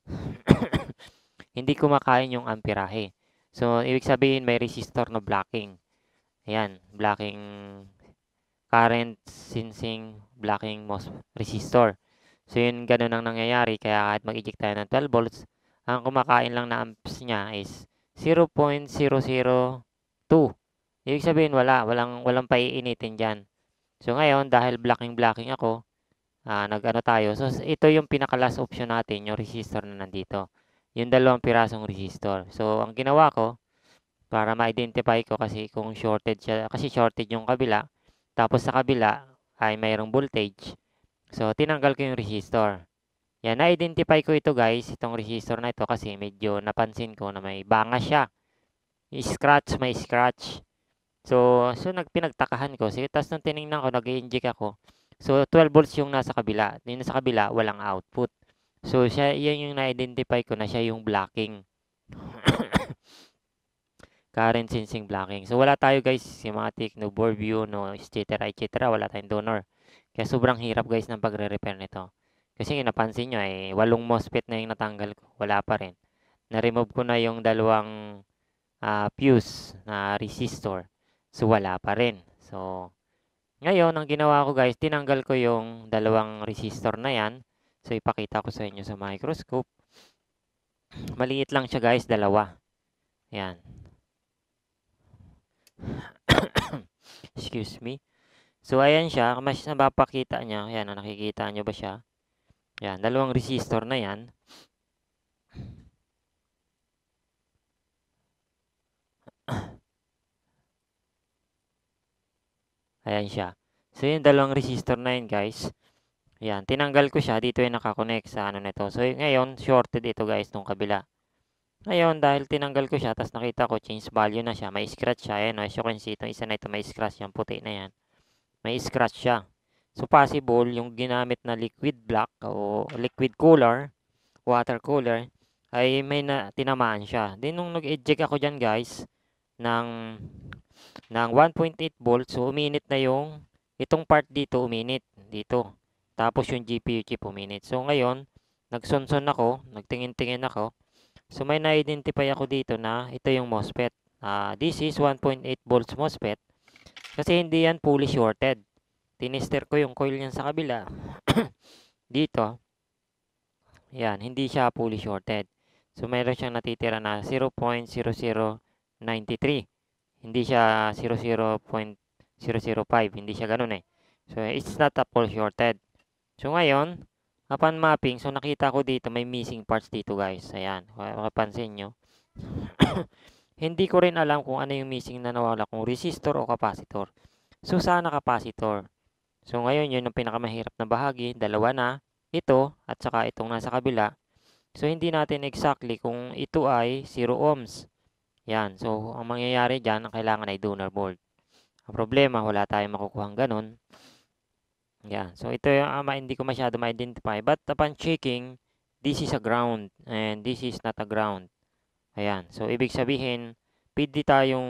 Hindi kumakain yung amperahe. So, ibig sabihin may resistor na blocking. Ayan, blocking current sensing blocking resistor. So, yun ganun ang nangyayari. Kaya kahit mag-eject tayo ng 12 volts, ang kumakain lang na amps niya is 0.002. Ibig sabihin walang paiinitin dyan. So, ngayon, dahil blocking ako, nag-ano tayo. So, ito yung pinaka-last option natin, yung resistor na nandito. Yung dalawang pirasong resistor. So, ang ginawa ko, para ma-identify ko kasi kung shorted siya, kasi shorted yung kabila, tapos sa kabila ay mayroong voltage. So, tinanggal ko yung resistor. Yan, na-identify ko ito guys, itong resistor na ito kasi medyo napansin ko na may banga siya. May scratch. So pinagtakahan ko. So, tapos nung tinignan ko, nag-i-inject ako. So, 12 volts yung nasa kabila. Yung nasa kabila, walang output. So, yan yung na-identify ko na siya yung blocking. Current sensing blocking. So, wala tayo guys, schematic, no board view, no etc. Wala tayong donor. Kaya sobrang hirap guys ng pagre-repair nito. Kasi napansin nyo, 8 MOSFET na yung natanggal ko. Wala pa rin. Na-remove ko na yung dalawang fuse na resistor. So, wala pa rin. So, ngayon, ang ginawa ko guys, tinanggal ko yung dalawang resistor na yan. So, ipakita ko sa inyo sa microscope. Maliit lang siya guys, dalawa. Yan. Excuse me. So, ayan siya. Mas napapakita niya. Ayan, nakikita nyo ba siya? Yan, dalawang resistor na yan. Ayan siya. So, yung dalawang resistor na yun guys. Ayan, tinanggal ko siya. Dito yung nakakonect sa ano nito. So, ngayon, shorted ito guys, nung kabila. Ngayon, dahil tinanggal ko siya, tapos nakita ko, change value na siya, may scratch siya. Ayan, as you can see, itong isa na ito, may scratch yung puti na yan. May scratch siya. So, possible, yung ginamit na liquid block o liquid cooler, water cooler, ay may tinamaan siya. Then, nung nag-eject ako dyan, guys, ng 1.8 volts, so uminit na yung, itong part dito, uminit, dito. Tapos, yung GPU chip uminit. So, ngayon, nagsonson ako, nagtingin-tingin ako, so, may na-identify ako dito na ito yung MOSFET. This is 1.8 volts MOSFET. Kasi hindi yan fully shorted. Tinister ko yung coil niyan sa kabila. Dito. Yan, hindi siya fully shorted. So, mayroon siyang natitira na 0.0093. Hindi siya 0.005. Hindi siya ganun eh. So, it's not a full shorted. So, ngayon, upon mapping, so nakita ko dito, may missing parts dito guys. Ayan, makapansin nyo. Hindi ko rin alam kung ano yung missing na nawala, kung resistor o capacitor. So, sana capacitor. So, ngayon, yun ang pinakamahirap na bahagi. Dalawa na, ito, at saka itong nasa kabila. So, hindi natin exactly kung ito ay 0 ohms. Yan. So, ang mangyayari dyan, ang kailangan ay donor board. Ang problema, wala tayong makukuhang ganun. Yan. So, ito yung hindi ko masyado ma-identify. But upon checking, this is a ground and this is not a ground. Ayan. So, ibig sabihin, pwede tayong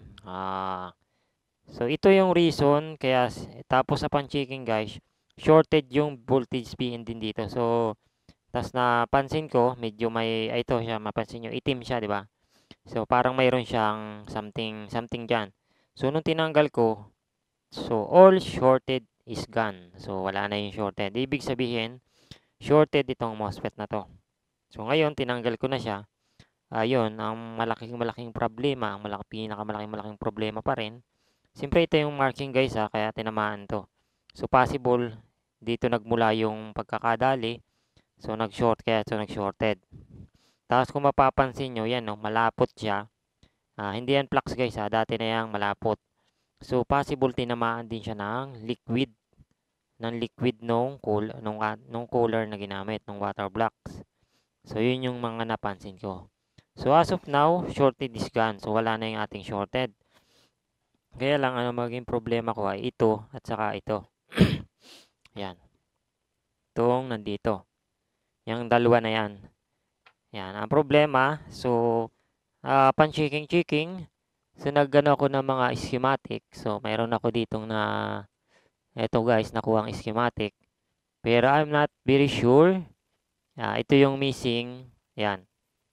so, ito yung reason. Kaya, tapos upon checking guys, shorted yung voltage PN din dito. So, tas napansin ko, medyo may, ito siya, mapansin nyo, itim siya, di ba? So, parang mayroon siyang something dyan. So, nung tinanggal ko, so, all shorted is gone. So, wala na yung shorted. Ibig sabihin, shorted itong MOSFET na to. So, ngayon, tinanggal ko na siya. Ayun, ang malaking problema, ang pinakamalaking problema pa rin. Siyempre, ito yung marking guys kaya tinamaan to. So, possible, dito nagmula yung pagkakadali. So, nag-shorted. Tapos, kung mapapansin nyo, yan, no, malapot siya. Hindi yan flux guys dati na yang malapot. So, possible tinamaan din siya ng liquid nung cooler na ginamit, nung water blocks. So, yun yung mga napansin ko. So, as of now, shorted is gone. So, wala na yung ating shorted. Kaya lang, ano maging problema ko ay ito at saka ito. Yan. Itong nandito. Yung dalawa na yan. Yan. Ang problema, so, pan-checking. So, nagano ako ng mga schematic. So, mayroon ako ditong eto guys, nakuha ang schematic. Pero I'm not very sure Ito yung missing. Yan.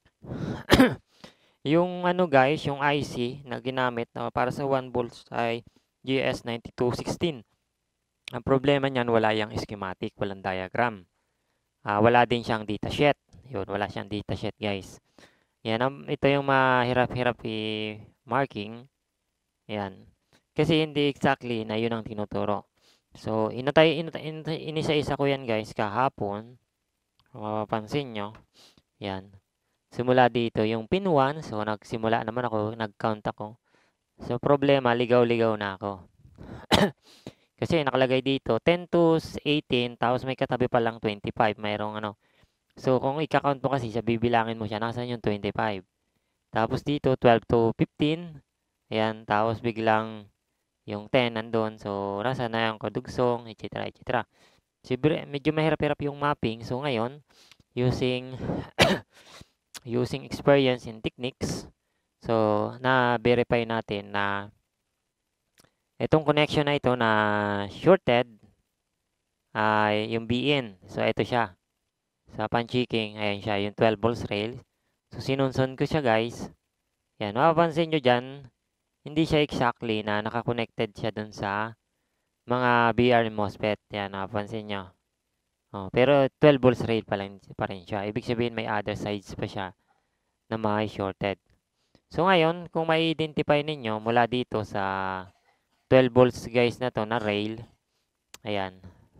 Yung ano guys, yung IC na ginamit para sa 1 volts ay GS9216. Ang problema niyan, wala yung schematic, walang diagram. Wala din siyang datasheet. Yun, wala siyang datasheet guys. Yan, ito yung mahirap-hirap i-marking. Yan. Kasi hindi exactly na yun ang tinuturo. So, inisa-isa ko yan guys kahapon. Kung mapapansin nyo. Yan. Simula dito, yung pin 1. So, nagsimula naman ako, nag-count ako. So, problema, ligaw-ligaw na ako. Kasi nakalagay dito, 10 to 18, tapos may katabi pa lang 25. Mayroong ano. So, kung i-count mo kasi siya, bibilangin mo siya, nasan yung 25. Tapos dito, 12 to 15. Ayan, tapos biglang yung 10 nandun. So, nasa na yung kadugsong, etc. etc. Siyempre, medyo mahirap-hirap yung mapping. So, ngayon, using using experience in techniques, so, na-verify natin na itong connection na ito na shorted ay yung BN. So, ito siya. Sa pan-checking, ayan siya, yung 12 volts rail. So, sinunsun ko siya, guys. Yan, mapapansin nyo dyan, hindi siya exactly na nakakonected siya dun sa mga BR MOSFET. Yan, napansin nyo. Pero 12 volts rail pa rin siya. Ibig sabihin may other sides pa siya na may shorted. So ngayon, kung ma-identify ninyo mula dito sa 12 volts guys na to na rail, ayan.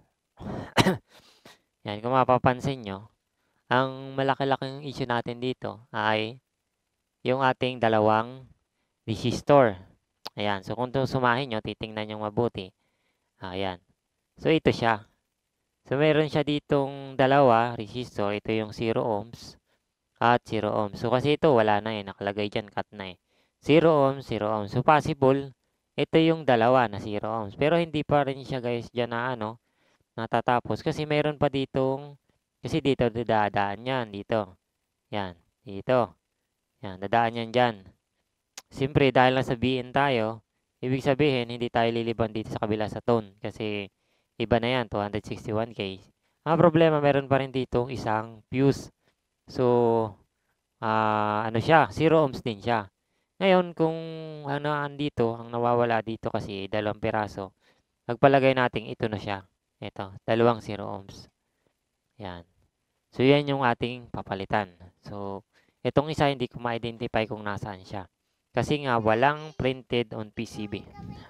Yan, kung mapapansin nyo, ang malaki-laking issue natin dito ay yung ating dalawang resistor. Ayan, so kung sumahin nyo, titingnan nyo mabuti. Ayan. So ito siya. So meron siya ditong dalawa resistor. Ito yung 0 ohms at 0 ohms. So kasi ito wala na nakalagay dyan, cut na 0 ohms, 0 ohms. So possible, ito yung dalawa na 0 ohms. Pero hindi pa rin siya guys dyan na natatapos. Kasi meron pa ditong, kasi dito dadaan yan, dito. Yan, dito. Yan, dadaan yan dyan. Siyempre, dahil nasabihin tayo, ibig sabihin, hindi tayo liliban dito sa kabila sa tone. Kasi, iba na yan, 261K. Ang problema, meron pa rin dito isang fuse. So, ano siya, 0 ohms din siya. Ngayon, kung ano andito, ang nawawala dito kasi, 2 piraso, magpalagay natin ito na siya. Ito, 2 0 ohms. Yan. So, yan yung ating papalitan. So, itong isa hindi ko ma-identify kung nasaan siya. Kasi nga, walang printed on PCB.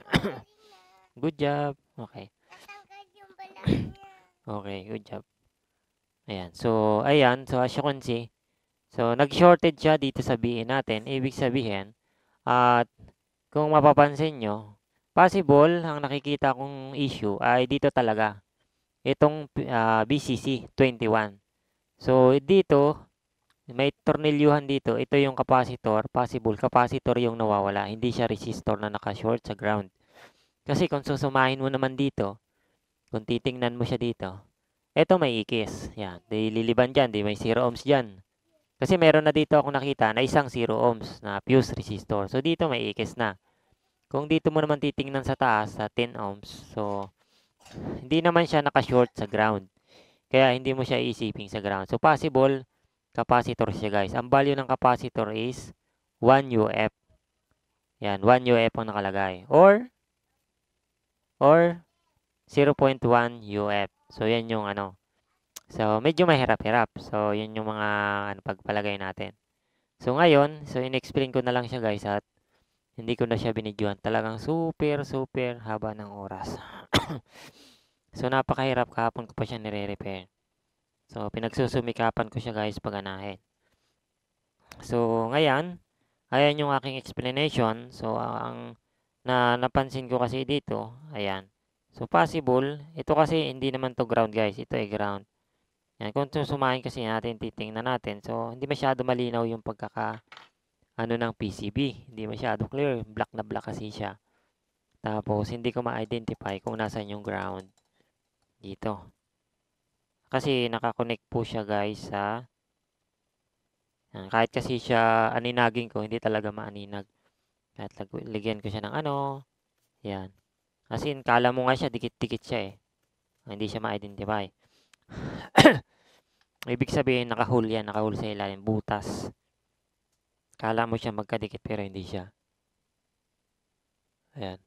Good job. Okay. Tatanggal yung balat niya. Okay, good job. Ayan. So, ayan. So, as you can see, so, nag-shorted siya dito sabihin natin. Ibig sabihin, at kung mapapansin nyo, possible, ang nakikita kong issue ay dito talaga. Itong BCC 21. So, dito, may tornilyuhan dito. Ito yung capacitor. Possible, capacitor yung nawawala. Hindi siya resistor na naka-short sa ground. Kasi kung susumahin mo naman dito, kung titingnan mo siya dito, eto may ikis. Yan. Di liliban dyan. Di may 0 ohms dyan. Kasi meron na dito ako nakita na isang 0 ohms na fuse resistor. So, dito may ikis na. Kung dito mo naman titingnan sa taas, sa 10 ohms, so, hindi naman siya naka-short sa ground. Kaya, hindi mo siya iisipin sa ground. So, possible, capacitor siya guys. Ang value ng capacitor is 1 UF. Yan, 1 UF ang nakalagay. Or 0.1 UF. So, yan yung ano. So, medyo mahirap-hirap. So, yun yung mga pagpalagay natin. So, ngayon, so in-explain ko na lang siya guys at hindi ko na siya binidyohan. Talagang super haba ng oras. So, napakahirap. Kahapon ko pa siya nire-repair. So, pinagsusumikapan ko siya guys paganahin. So, ngayon, ayan yung aking explanation. So, ang napansin ko kasi dito, ayan. So, possible, ito kasi hindi naman to ground guys. Ito ay ground. Yan, kung susumahin kasi natin, titingnan natin. So, hindi masyado malinaw yung ng PCB. Hindi masyado clear. Black na black kasi siya. Tapos, hindi ko ma-identify kung nasan yung ground. Dito. Kasi, nakakonect po siya guys sa kahit kasi siya aninagin ko, hindi talaga maaninag. Kahit ligyan ko siya ng yan. As in, kala mo nga siya, dikit-dikit siya eh. Hindi siya ma-identify. Ibig sabihin, naka-hole yan. Naka-hole sa ilalim. Butas. Kala mo siya magkadikit pero hindi siya. Ayan.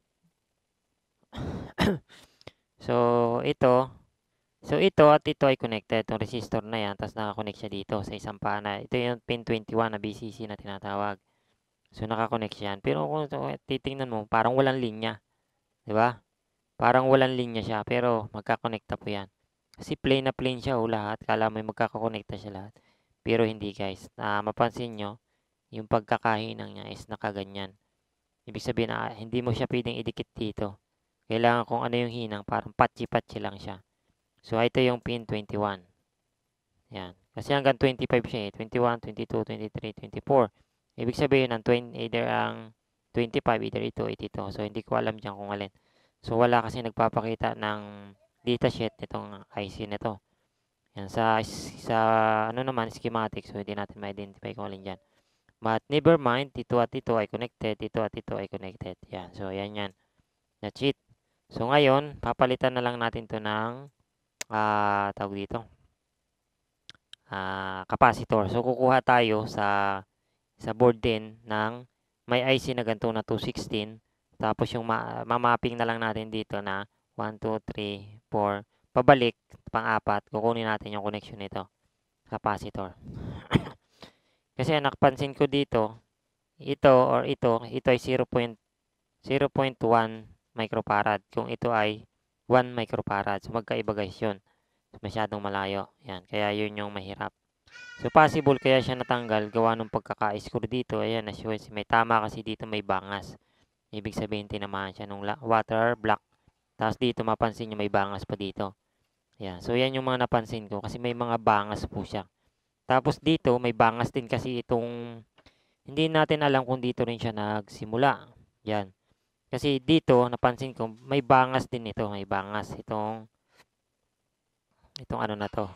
So, ito. So, ito at ito ay connected. Itong resistor na yan. Tapos nakakonect siya dito sa isang pana. Ito yung pin 21 na BCC na tinatawag. So, nakakonect yan. Pero kung titingnan mo, parang walang linya. Diba? Parang walang linya siya. Pero magkakonekta po yan. Kasi plain na plain siya lahat. Kala mo magkakakonekta siya lahat. Pero hindi guys. Mapansin nyo, yung pagkakahinang niya is nakaganyan. Ibig sabihin na hindi mo siya pwedeng idikit dito. Kailangan kung ano yung hinang, parang patchi-patchi lang siya. So, ito yung pin 21. Yan. Kasi hanggang 25 siya eh. 21, 22, 23, 24. Ibig sabihin, either ang 25, either ito, ito. So, hindi ko alam dyan kung alin. So, wala kasi nagpapakita ng datasheet nitong IC nito. Yan. Sa ano naman, schematic. So, hindi natin ma-identify kung alin dyan. But never mind, ito at ito ay connected, ito at ito ay connected. Yan. So, yan. That's it. So, ngayon, papalitan na lang natin to ng tawag dito, capacitor. So, kukuha tayo sa board din ng may IC na ganito na 216. Tapos, yung mamapping na lang natin dito na 1, 2, 3, 4. Pabalik, pang-apat, kukunin natin yung connection nito. Capacitor. Kasi nakpansin ko dito, ito ay 0.1 microfarad. Kung ito ay 1 microfarad. So, magkaiba guys yun. Masyadong malayo. Yan. Kaya yun yung mahirap. So, possible kaya siya natanggal gawa ng pagkaka-screw dito. Ayan, as you can see, may tama kasi dito may bangas. Ibig sabihin, tinamaan siya ng water block. Tapos dito, mapansin nyo may bangas pa dito. Ayan. So, yan yung mga napansin ko kasi may mga bangas po siya. Tapos dito, may bangas din kasi itong, hindi natin alam kung dito rin siya nagsimula. Yan. Kasi dito, napansin ko, may bangas din ito. May bangas. Itong ano na to.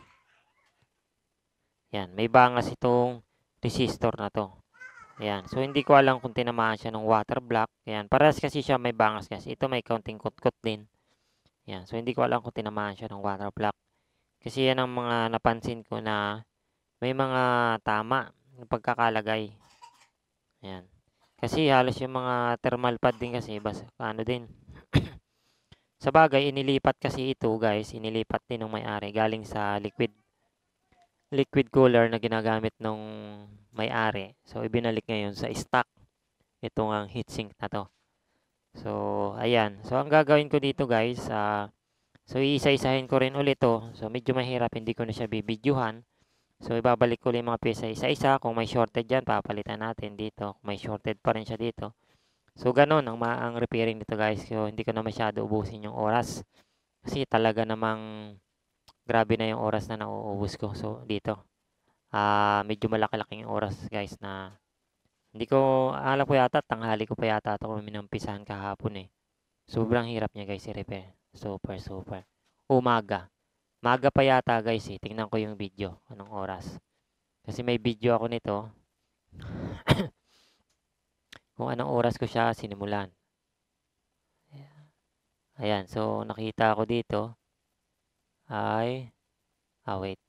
Yan. May bangas itong resistor na to. Yan. So, hindi ko alam kung tinamaan siya ng water block. Yan. Parehas kasi siya may bangas kasi. Ito may counting kot-kot din. Yan. So, hindi ko alam kung tinamaan siya ng water block. Kasi yan ang mga napansin ko na may mga tama ng pagkakalagay. Yan. Kasi halos yung mga thermal pad din kasi, ano din. Sa bagay, inilipat kasi ito guys, inilipat din ng may-ari galing sa liquid cooler na ginagamit nung may-ari. So, ibinalik ngayon sa stock. Ito ang heatsink na to. So, ayan. So, ang gagawin ko dito guys, so, iisa-isahin ko rin ulit to. So, medyo mahirap, hindi ko na siya bibidyohan. So, ibabalik ko lang mga pyesa isa-isa. Kung may shorted dyan, papalitan natin dito. Kung may shorted pa rin siya dito. So, ganun ang repairing nito guys. So, hindi ko na masyado ubusin yung oras. Kasi talaga namang grabe na yung oras na nauubos ko. So, dito. Medyo malaki-laking oras guys na hindi ko, alam ko yata, tanghali ko pa yata ito kung minumpisahan kahapon eh. Sobrang hirap niya guys i-repair. Super. Umaga. Maga pa yata guys eh. Tingnan ko yung video. Anong oras. Kasi may video ako nito. Kung anong oras ko siya sinimulan. Ayan. So, nakita ko dito. Ay. Wait.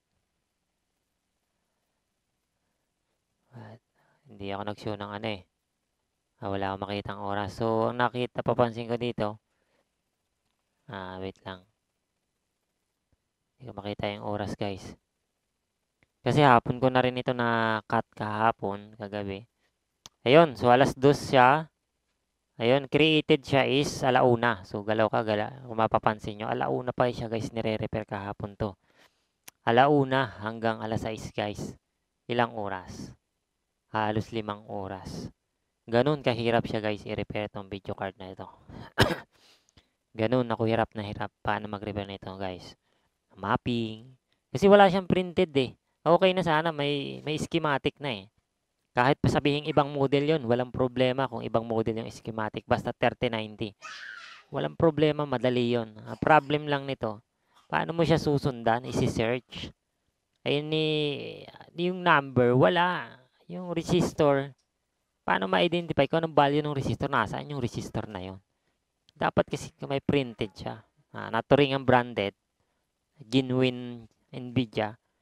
Hindi ako nag-show ng ano eh. Wala akong makitang oras. So, ang papansin ko dito. Wait lang. Hindi ko makita yung oras guys. Kasi hapon ko na rin ito na cut kahapon, kagabi. Ayun, so alas 2 siya. Ayun, created siya is alauna. So, galaw. Kung mapapansin nyo, alauna pa siya guys, nire-repair kahapon to. Alauna hanggang alas 6 guys. Ilang oras? Halos 5 oras. Ganun kahirap siya guys, i-repair itong video card na ito. Ganun ako hirap na hirap paano mag-repair nito guys. Mapping. Kasi wala siyang printed eh. Okay na sana, may schematic na eh. Kahit pa sabihin ibang model yon, walang problema kung ibang model yung schematic. Basta 3090. Walang problema, madali yon. Problem lang nito, paano mo siya susundan? Isi-search. Ayun yung number, wala. Yung resistor, paano ma-identify kung anong value ng resistor? Nasaan yung resistor na yon? Dapat kasi may printed siya. Naturing ang branded, genuine NVIDIA.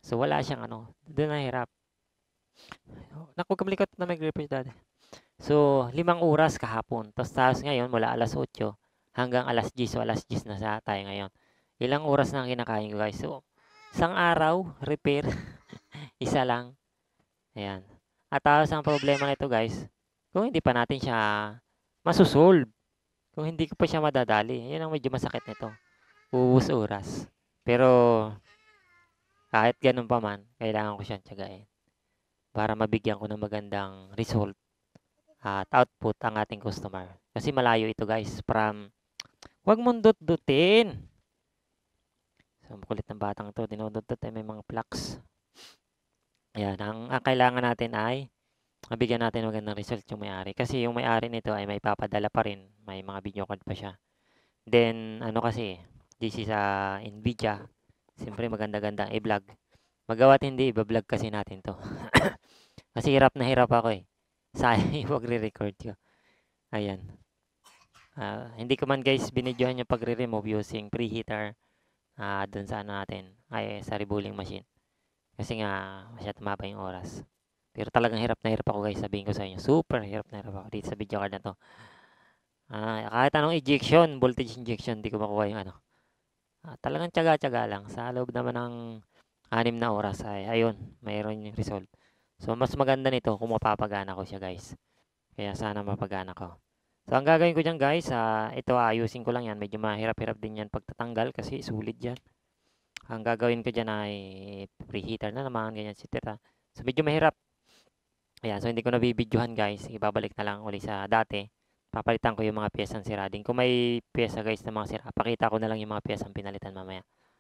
So, wala siyang ano, doon na hirap. Naku, kamalikot na mag-refresh dati. So, 5 oras kahapon. Tapos ngayon, mula alas 8 hanggang alas 10 o alas 10 na sa tayo ngayon. Ilang oras na ang kinakain ko guys. So, isang araw, repair, isa lang. Ayan. At tapos ang problema nito guys, kung hindi pa natin siya masusolve, kung hindi ko pa siya madadali, yun ang medyo masakit nito. Ubus oras. Pero, kahit ganun pa man, kailangan ko siyang tiyagain para mabigyan ko ng magandang result at output ang ating customer. Kasi malayo ito guys, from, wag mong dut-dutin. So, makulit ng batang to, dinudut-dut ay may mga flux. Ayan, ang kailangan natin ay mabigyan natin ng magandang result yung may-ari. Kasi yung may-ari nito ay may papadala pa rin. May mga video card pa siya. Then, ano kasi, this is NVIDIA. Siyempre, maganda-gandang i-vlog. Magawa't hindi, i-vlog kasi natin to. Kasi hirap na hirap ako eh. Sayang yung pagre-record ko. Ayan. Hindi ko man guys binidyohan yung pagre-remove using preheater dun sa ano natin, ay sa rebooling machine. Kasi nga, masyadong maba yung oras. Pero talagang hirap na hirap ako guys, sabihin ko sa inyo. Super hirap na hirap ako dito sa video card na to. Kahit anong injection, voltage injection, di ko makuha yung ano. Talagang tiyaga-tiyaga lang. Sa loob naman ng 6 na oras ay, ayun, mayroon yung result. So, mas maganda nito kung mapapagana ko siya guys. Kaya sana mapagana ko. So, ang gagawin ko dyan guys, ito ayusin ko lang yan. Medyo mahirap-hirap din yan pagtatanggal kasi sulit yan. Ang gagawin ko dyan ay preheater na naman, ganyan, etc. So, medyo mahirap. Ayan, so hindi ko nabibidyohan guys. Ibabalik na lang uli sa dati. Papalitan ko yung mga piyesang sira din. Kung may piyesa guys na mga sira, pakita ko na lang yung mga piyesang pinalitan mamaya.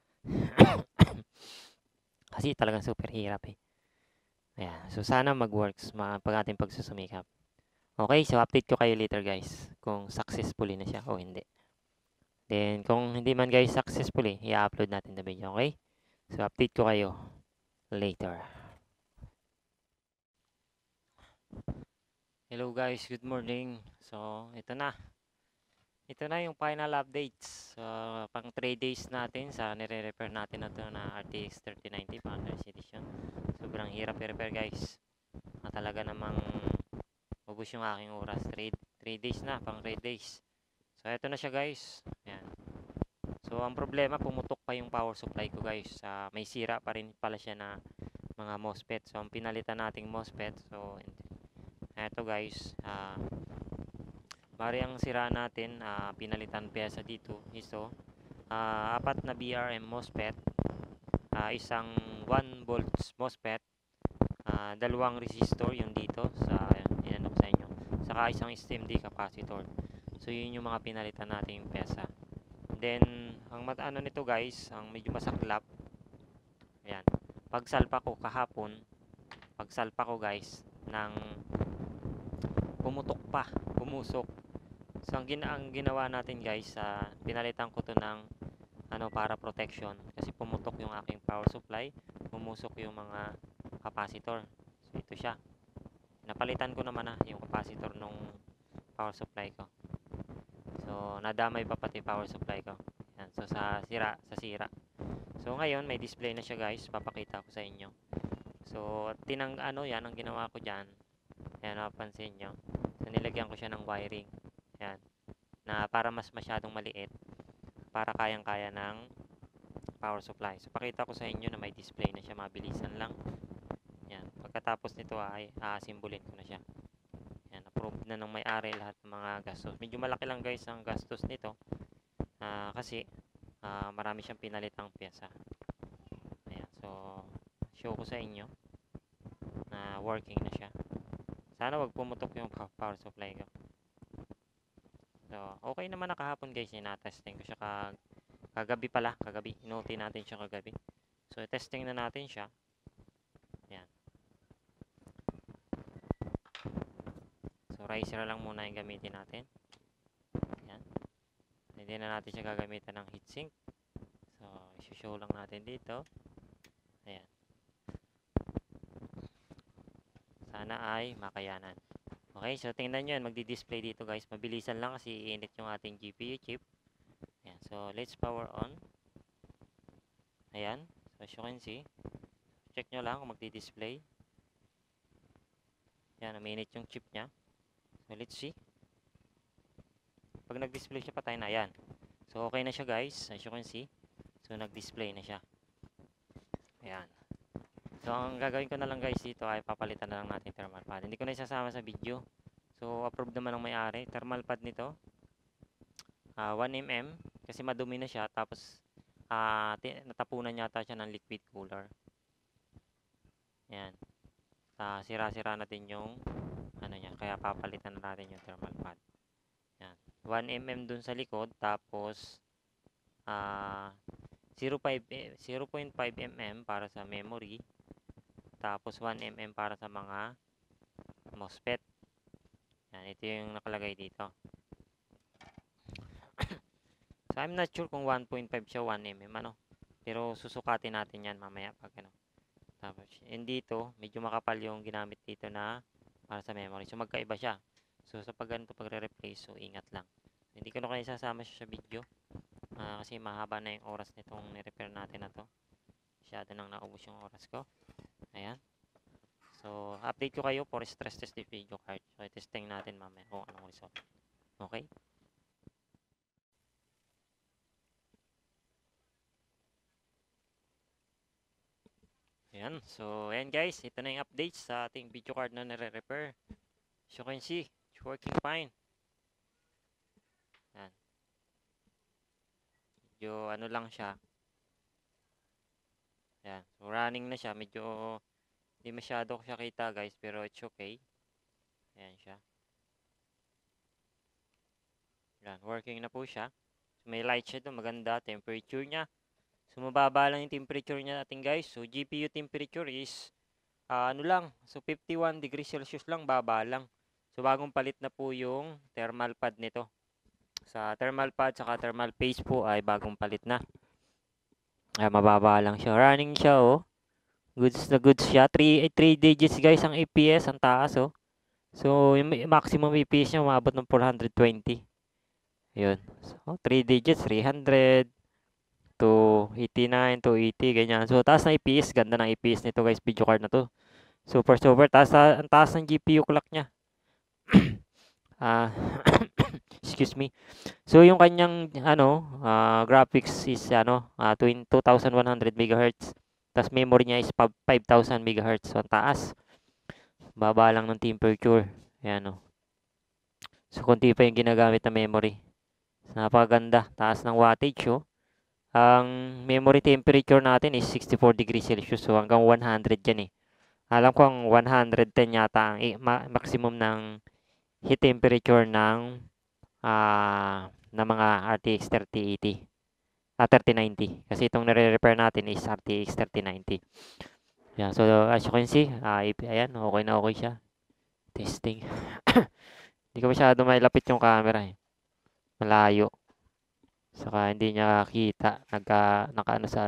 Kasi talagang super hirap eh. Ayan, so sana mag-works pag ating pagsusumikap. Okay, so update ko kayo later guys kung successfully na siya o hindi. Then, kung hindi man guys successfully, i-upload natin the video, okay? So, update ko kayo later. Hello guys, good morning. So, ito na. Ito na yung final updates. Pang 3 days natin sa nire-repair natin na ito na RTX 3090 Founders Edition. Sobrang hirap i-repair guys. Talaga namang ubos yung aking oras. 3 days na, pang 3 days. So, ito na siya guys. Ayan. So, ang problema, pumutok pa yung power supply ko guys. May sira pa rin pala siya na mga MOSFET. So, ang pinalitan nating MOSFET. So, eto guys. Bari ang sira natin, pinalitan pyesa dito. Ito, 4 na BRM MOSFET. Isang 1 volts MOSFET. 2 resistor yung dito sa inano ko sa inyo. Saka isang STMD capacitor. So, yun yung mga pinalitan nating pyesa. Then, ang ano nito guys, ang medyo masaklap. Ayan. Pagsalpa ko kahapon, guys, ng pumutok pa, pumusok. So, ang ginawa natin guys, pinalitan ko to ng para protection. Kasi pumutok yung aking power supply, pumusok yung mga capacitor. So, ito siya. Napalitan ko naman yung capacitor nung power supply ko. So, nadamay pa pati power supply ko. Yan. So, sa sira. So, ngayon, may display na siya guys. Papakita ko sa inyo. So, yan ang ginawa ko dyan. Yan, napansin nyo. So, nilagyan ko siya ng wiring. Yan. Na para mas masyadong maliit. Para kayang-kaya ng power supply. So, pakita ko sa inyo na may display na siya. Mabilisan lang. Yan. Pagkatapos nito ay simbolin ko na siya. Yan, approved na ng may-ari lahat ng mga gastos. Medyo malaki lang guys ang gastos nito. Kasi marami siyang pinalitang pyesa. Ayan, so show ko sa inyo na working na siya. Sana wag pumutok yung power supply ko. So, okay naman na kahapon guys. Testing ko siya kagabi pala. Inuti natin siya kagabi. So, testing na natin siya. Ayan. So, riser lang muna yung gamitin natin. Ayan. Hindi na natin siya gagamitan ng heatsink. So, show lang natin dito. Ayan. Sana ay makayanan. Okay, so tingnan nyo yan. Magdi-display dito guys. Mabilisan lang kasi iinit yung ating GPU chip. Ayan. So, let's power on. Ayan. So, as you can see, check nyo lang kung magdi-display. Yan, uminit yung chip niya. So, let's see. Pag nag-display siya, patay na. Yan. So, okay na siya guys. As you can see. So, nag-display na siya. Ayan. So, ang gagawin ko na lang guys dito ay papalitan na lang natin thermal pad. Hindi ko na isasama sa video. So, approved naman ng may-ari. Thermal pad nito. 1mm. Kasi madumi na siya. Tapos, natapunan yata siya ng liquid cooler. Ayan. Sira-sira natin yung ano niya. Kaya papalitan na natin yung thermal pad. Ayan. 1mm dun sa likod. Tapos, 0.5mm para sa memory. Tapos 1mm para sa mga MOSFET. Yan, ito yung nakalagay dito. So, I'm not sure kung 1.5 siya, 1mm, ano. Pero susukatin natin yan mamaya pag ano. Tapos, and dito, medyo makapal yung ginamit dito na para sa memory. So, magkaiba siya. So, sa pag ganito, pagre-replace, so, ingat lang. Hindi ko na kayo sasama siya sa video. Kasi mahaba na yung oras nitong ni-repair natin na to. Masyado nang naubos yung oras ko. Ayan. So, update ko kayo for stress test the video card. So, testing natin mamaya kung anong result. Okay? Ayan. So, ayan guys. Ito na yung updates sa ating video card na nare-repair. As you can see, it's working fine. Ayan. Medyo ano lang siya. Ayan. So, running na siya. Medyo hindi masyado ko siya kita guys. Pero it's okay. Ayan siya. Ayan. Working na po siya. So, may light siya doon. Maganda. Temperature niya. So, mababa lang yung temperature niya natin guys. So, GPU temperature is ano lang. So, 51 degrees Celsius lang. Baba lang. So, bagong palit na po yung thermal pad nito. Sa thermal pad saka thermal paste po ay bagong palit na. Mababa lang siya. Running siya oh. Goods na goods siya. 3 digits guys ang APS. Ang taas oh. So, yung maximum APS niya umabot ng 420. Yun. So, 3 digits. 300. To 89, to 80, ganyan. So, taas na EPS. Ganda ng EPS nito guys, video card na to. Super, super. Ang taas ng GPU clock niya. Excuse me. So, yung kanyang, graphics is, 2100 MHz. Tapos, memory niya is 5000 MHz. So, ang taas. Baba lang ng temperature. Ayan, oh. So, konti pa yung ginagamit na memory. Napakaganda. Taas ng wattage, oh. Ang memory temperature natin is 64 degrees Celsius. So, hanggang 100 yan eh. Alam ko ang 110 yata ang maximum ng heat temperature ng mga RTX 3080. 3090. Kasi itong nare-repair natin is RTX 3090. Yan. So, as you can see, ayan, okay na okay siya. Testing. Hindi ko masyado mailapit yung camera eh. Malayo. Saka hindi niya kita nakaano sa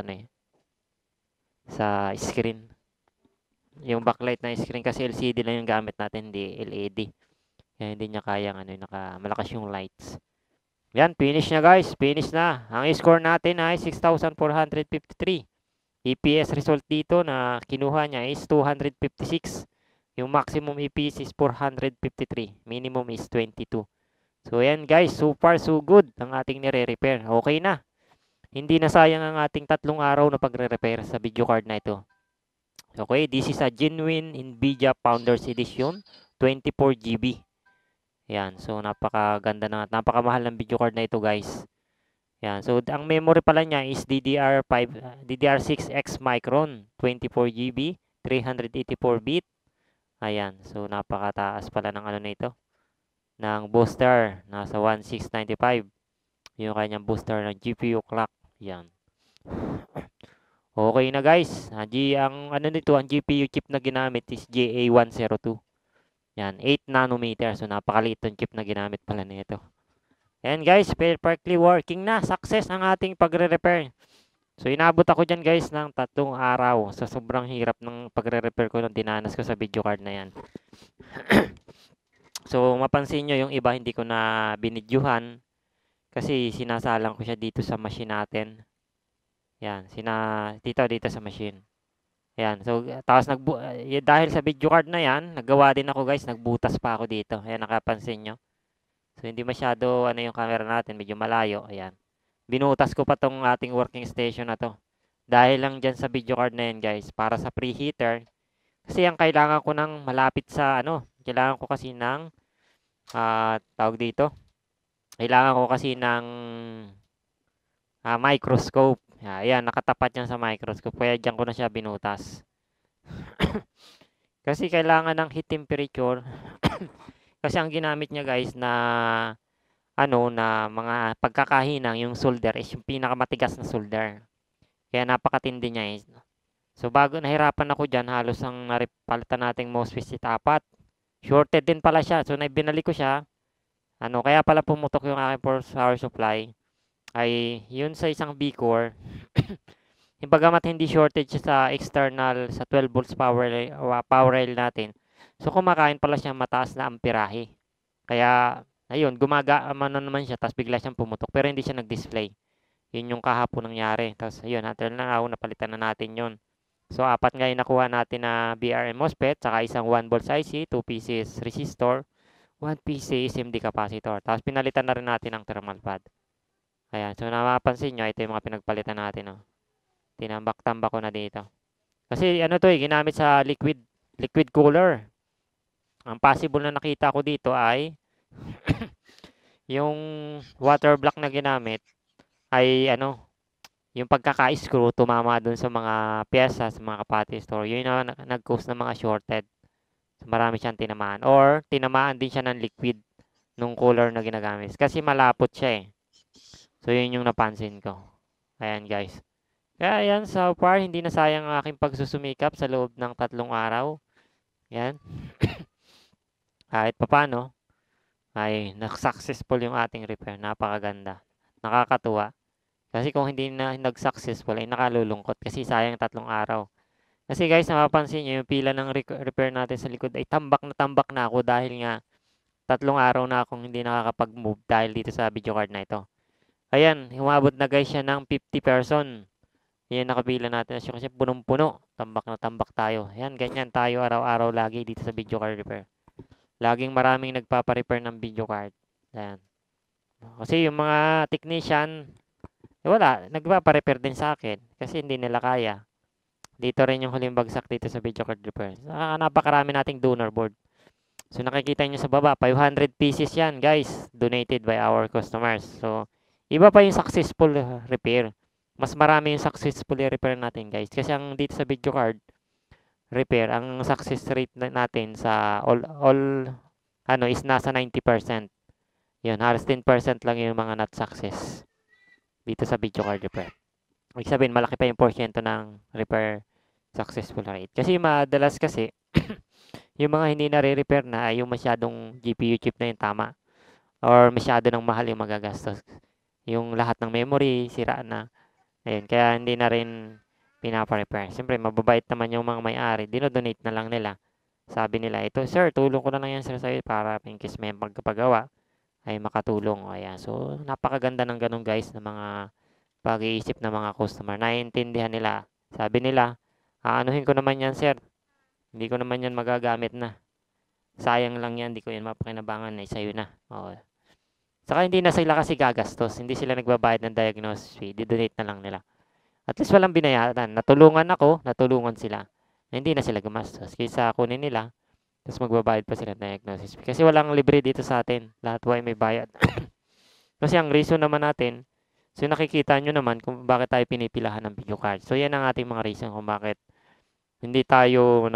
sa screen. Yung backlight na screen kasi LCD lang yung gamit natin, hindi LED. Kaya hindi niya kayang malakas yung lights. Yan, finish na guys. Finish na. Ang score natin ay 6,453. EPS result dito na kinuha niya is 256. Yung maximum EPS is 453. Minimum is 22. So, ayan guys, so far so good ang ating nire-repair. Okay na. Hindi na sayang ang ating 3 araw na pagre-repair sa video card na ito. Okay, this is a genuine NVIDIA Founders Edition 24GB. Ayan, so napakaganda na, napakamahal ng video card na ito guys. Ayan, so ang memory pala niya is DDR6X Micron 24GB, 384-bit. Ayan, so napakataas pala ng na ito. Ng booster, nasa 1695. Yung kanyang booster ng GPU clock. Yan. Okay na guys. Ang GPU chip na ginamit is GA102. Yan, 8 nanometer. So, napakaliit yung chip na ginamit pala nito. Ayan guys, perfectly working na. Success ang ating pagre-repair. So, inabot ako dyan guys ng 3 araw. So, sobrang hirap ng pagre-repair ko nung dinanas ko sa video card na yan. So, mapansin nyo yung iba hindi ko na binidyuhan kasi sinasalang ko siya dito sa machine natin. Yan, dito sa machine. Ayan. So, tapos dahil sa video card na yan, naggawa din ako guys, nagbutas pa ako dito. Ayan, nakapansin nyo. So, hindi masyado, ano yung camera natin, medyo malayo. Ayan. Binutas ko pa tong ating working station na to. Dahil lang dyan sa video card na yan guys, para sa preheater. Kasi ang kailangan ko ng malapit sa, kailangan ko kasi ng, tawag dito. Kailangan ko kasi ng microscope. Ayan, nakatapat yan sa microscope. Kaya dyan ko na siya binutas. Kasi kailangan ng heat temperature. Kasi ang ginamit niya guys na na mga pagkakahinang yung solder is yung pinakamatigas na solder. Kaya napakatindi niya is. So bago nahirapan ako diyan, halos ang napalitan nating MOSFET apat. Shorted din pala siya. So binalik ko siya. Kaya pala pumutok yung aking power supply ay yun sa isang B-core. Yung bagamat hindi shortage siya sa external sa 12 volts power rail natin. So kumakain pala siya mataas na amperahe. Kaya ayun, naman siya tapos bigla siyang pumutok pero hindi siya nag-display. Yun yung kahapon nangyari. Tapos ayun, until now napalitan na natin yun. So apat nga yung nakuha natin na BRM MOSFET saka isang 1 volts IC, 2 pieces resistor, 1 piece SMD capacitor. Tapos pinalitan na rin natin ang thermal pad. Ayan, so napapansin nyo, ito yung mga pinagpalitan natin. Oh. Tinambak-tambak ko na dito. Kasi ginamit sa liquid cooler. Ang possible na nakita ko dito ay yung water block na ginamit ay yung pagkaka-screw tumama dun sa mga pyesa, sa mga capacitor. Yun yung nag-cause ng mga shorted. So, marami siyang tinamaan. Or tinamaan din siya ng liquid nung cooler na ginagamit. Kasi malapot siya eh. So, yun yung napansin ko. Ayan guys. Kaya yan, so far, hindi na sayang ang aking pagsusumikap sa loob ng 3 araw. Yan. Kahit papano, ay nag-successful yung ating repair. Napakaganda. Nakakatuwa. Kasi kung hindi na nag-successful, ay nakalulungkot. Kasi sayang 3 araw. Kasi guys, napapansin nyo, yung pila ng repair natin sa likod ay tambak na ako dahil nga 3 araw na akong hindi nakakapag-move dahil dito sa video card na ito. Ayan, humabot na guys siya ng 50 person. Yan, nakapila natin siya kasi punong-puno. Tambak na tambak tayo. Ayan, ganyan tayo araw-araw lagi dito sa video card repair. Laging maraming nagpapa-repair ng video card. Ayan. Kasi yung mga technician, wala, nagpapa-repair din sa akin kasi hindi nila kaya. Dito rin yung huling bagsak dito sa video card repair. Napakarami nating donor board. So nakikita nyo sa baba, 500 pieces yan guys, donated by our customers. So, iba pa yung successful repair. Mas marami yung successful repair natin guys. Kasi ang dito sa video card repair, ang success rate natin sa all is nasa 90%. Yun, halos 10% lang yung mga not success dito sa video card repair. Ibig sabihin, malaki pa yung porsyento ng repair successful rate. Kasi madalas kasi, yung mga hindi na-repair na ay yung masyadong GPU chip na yung tama. Or masyado ng mahal yung magagastos. Yung lahat ng memory, sira na. Ayun, kaya hindi na rin pinapa-repair. Siyempre, mababait naman yung mga may-ari. Dinodonate na lang nila. Sabi nila, ito, sir, tulong ko na lang yan sir sa'yo para in case may magkapagawa ay makatulong. Ayan. So, napakaganda ng ganun guys ng mga pag-iisip ng mga customer. Naiintindihan nila. Sabi nila, aanuhin ko naman yan sir. Hindi ko naman yan magagamit na. Sayang lang yan, hindi ko yan mapakinabangan na sa'yo na. Oo. Saka hindi na sila kasi gagastos. Hindi sila nagbabayad ng diagnosis fee. Didonate na lang nila. At least walang binayaran. Natulungan ako, natulungan sila. Hindi na sila gumastos. Kaysa kunin nila, tapos magbabayad pa sila ng diagnosis fee. Kasi walang libre dito sa atin. Lahat ay may bayad. Kasi ang reason naman natin, so nakikita nyo naman kung bakit tayo pinipilahan ng video card. So yan ang ating mga reason kung bakit hindi tayo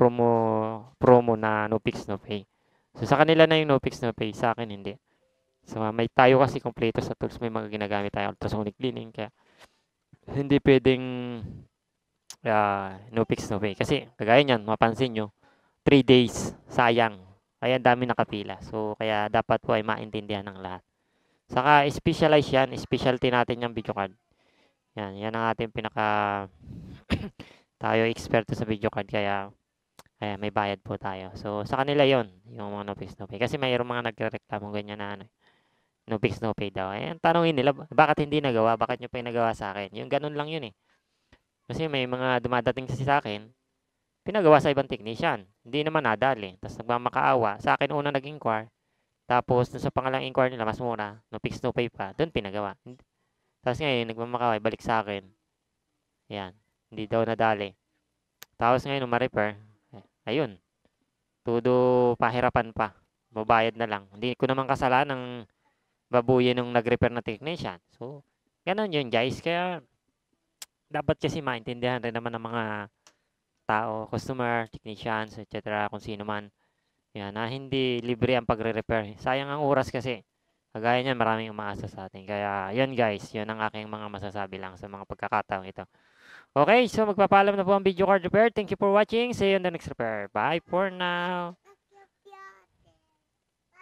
promo na no fix no pay. So sa kanila na yung no fix no pay, sa akin hindi. So may tayo kasi kompleto sa tools, may mga ginagamit tayo ultrasonic cleaning kaya hindi pwedeng no fix no pay. Kasi kagaya niyan, mapansin nyo, 3 days, sayang. Kaya dami nakapila. So kaya dapat po ay maintindihan ng lahat. Saka specialize yan, specialty natin yung video card. Yan ang ating tayo experto sa video card kaya may bayad po tayo. So sa kanila yon yung mga no fix no pay. Kasi mayroong mga nagrereklamo ganyan na no fix no pay daw. Tanongin nila, bakit hindi nagawa? Bakit nyo pa nagawa sa akin? Yung ganun lang yun eh. Kasi may mga dumadating kasi sa akin, pinagawa sa ibang technician. Hindi naman nadali. Tapos nagmamakaawa. Sa akin una nag-inquire. Tapos dun sa pangalang inquire nila, mas mura. No fix no pay pa. Doon pinagawa. Tapos ngayon, nagmamakaawa, balik sa akin. Yan. Hindi daw nadali. Tapos ngayon, nung ma-repair, ayun. Todo pahirapan pa. Mabayad na lang. Hindi ko naman kasalanan ng babuyin nung nag-repair na technician. So, ganun yun guys. Kaya, dapat kasi maintindihan rin naman ng mga tao, customer, technicians, etc. Kung sino man. Yan, na hindi libre ang pagre-repair. Sayang ang oras kasi. Kagaya niyan, maraming umaasa sa atin. Kaya, yan guys, yun ang aking mga masasabi lang sa mga pagkakataong ito. Okay, so magpapaalam na po ang video card repair. Thank you for watching. See you on the next repair. Bye for now.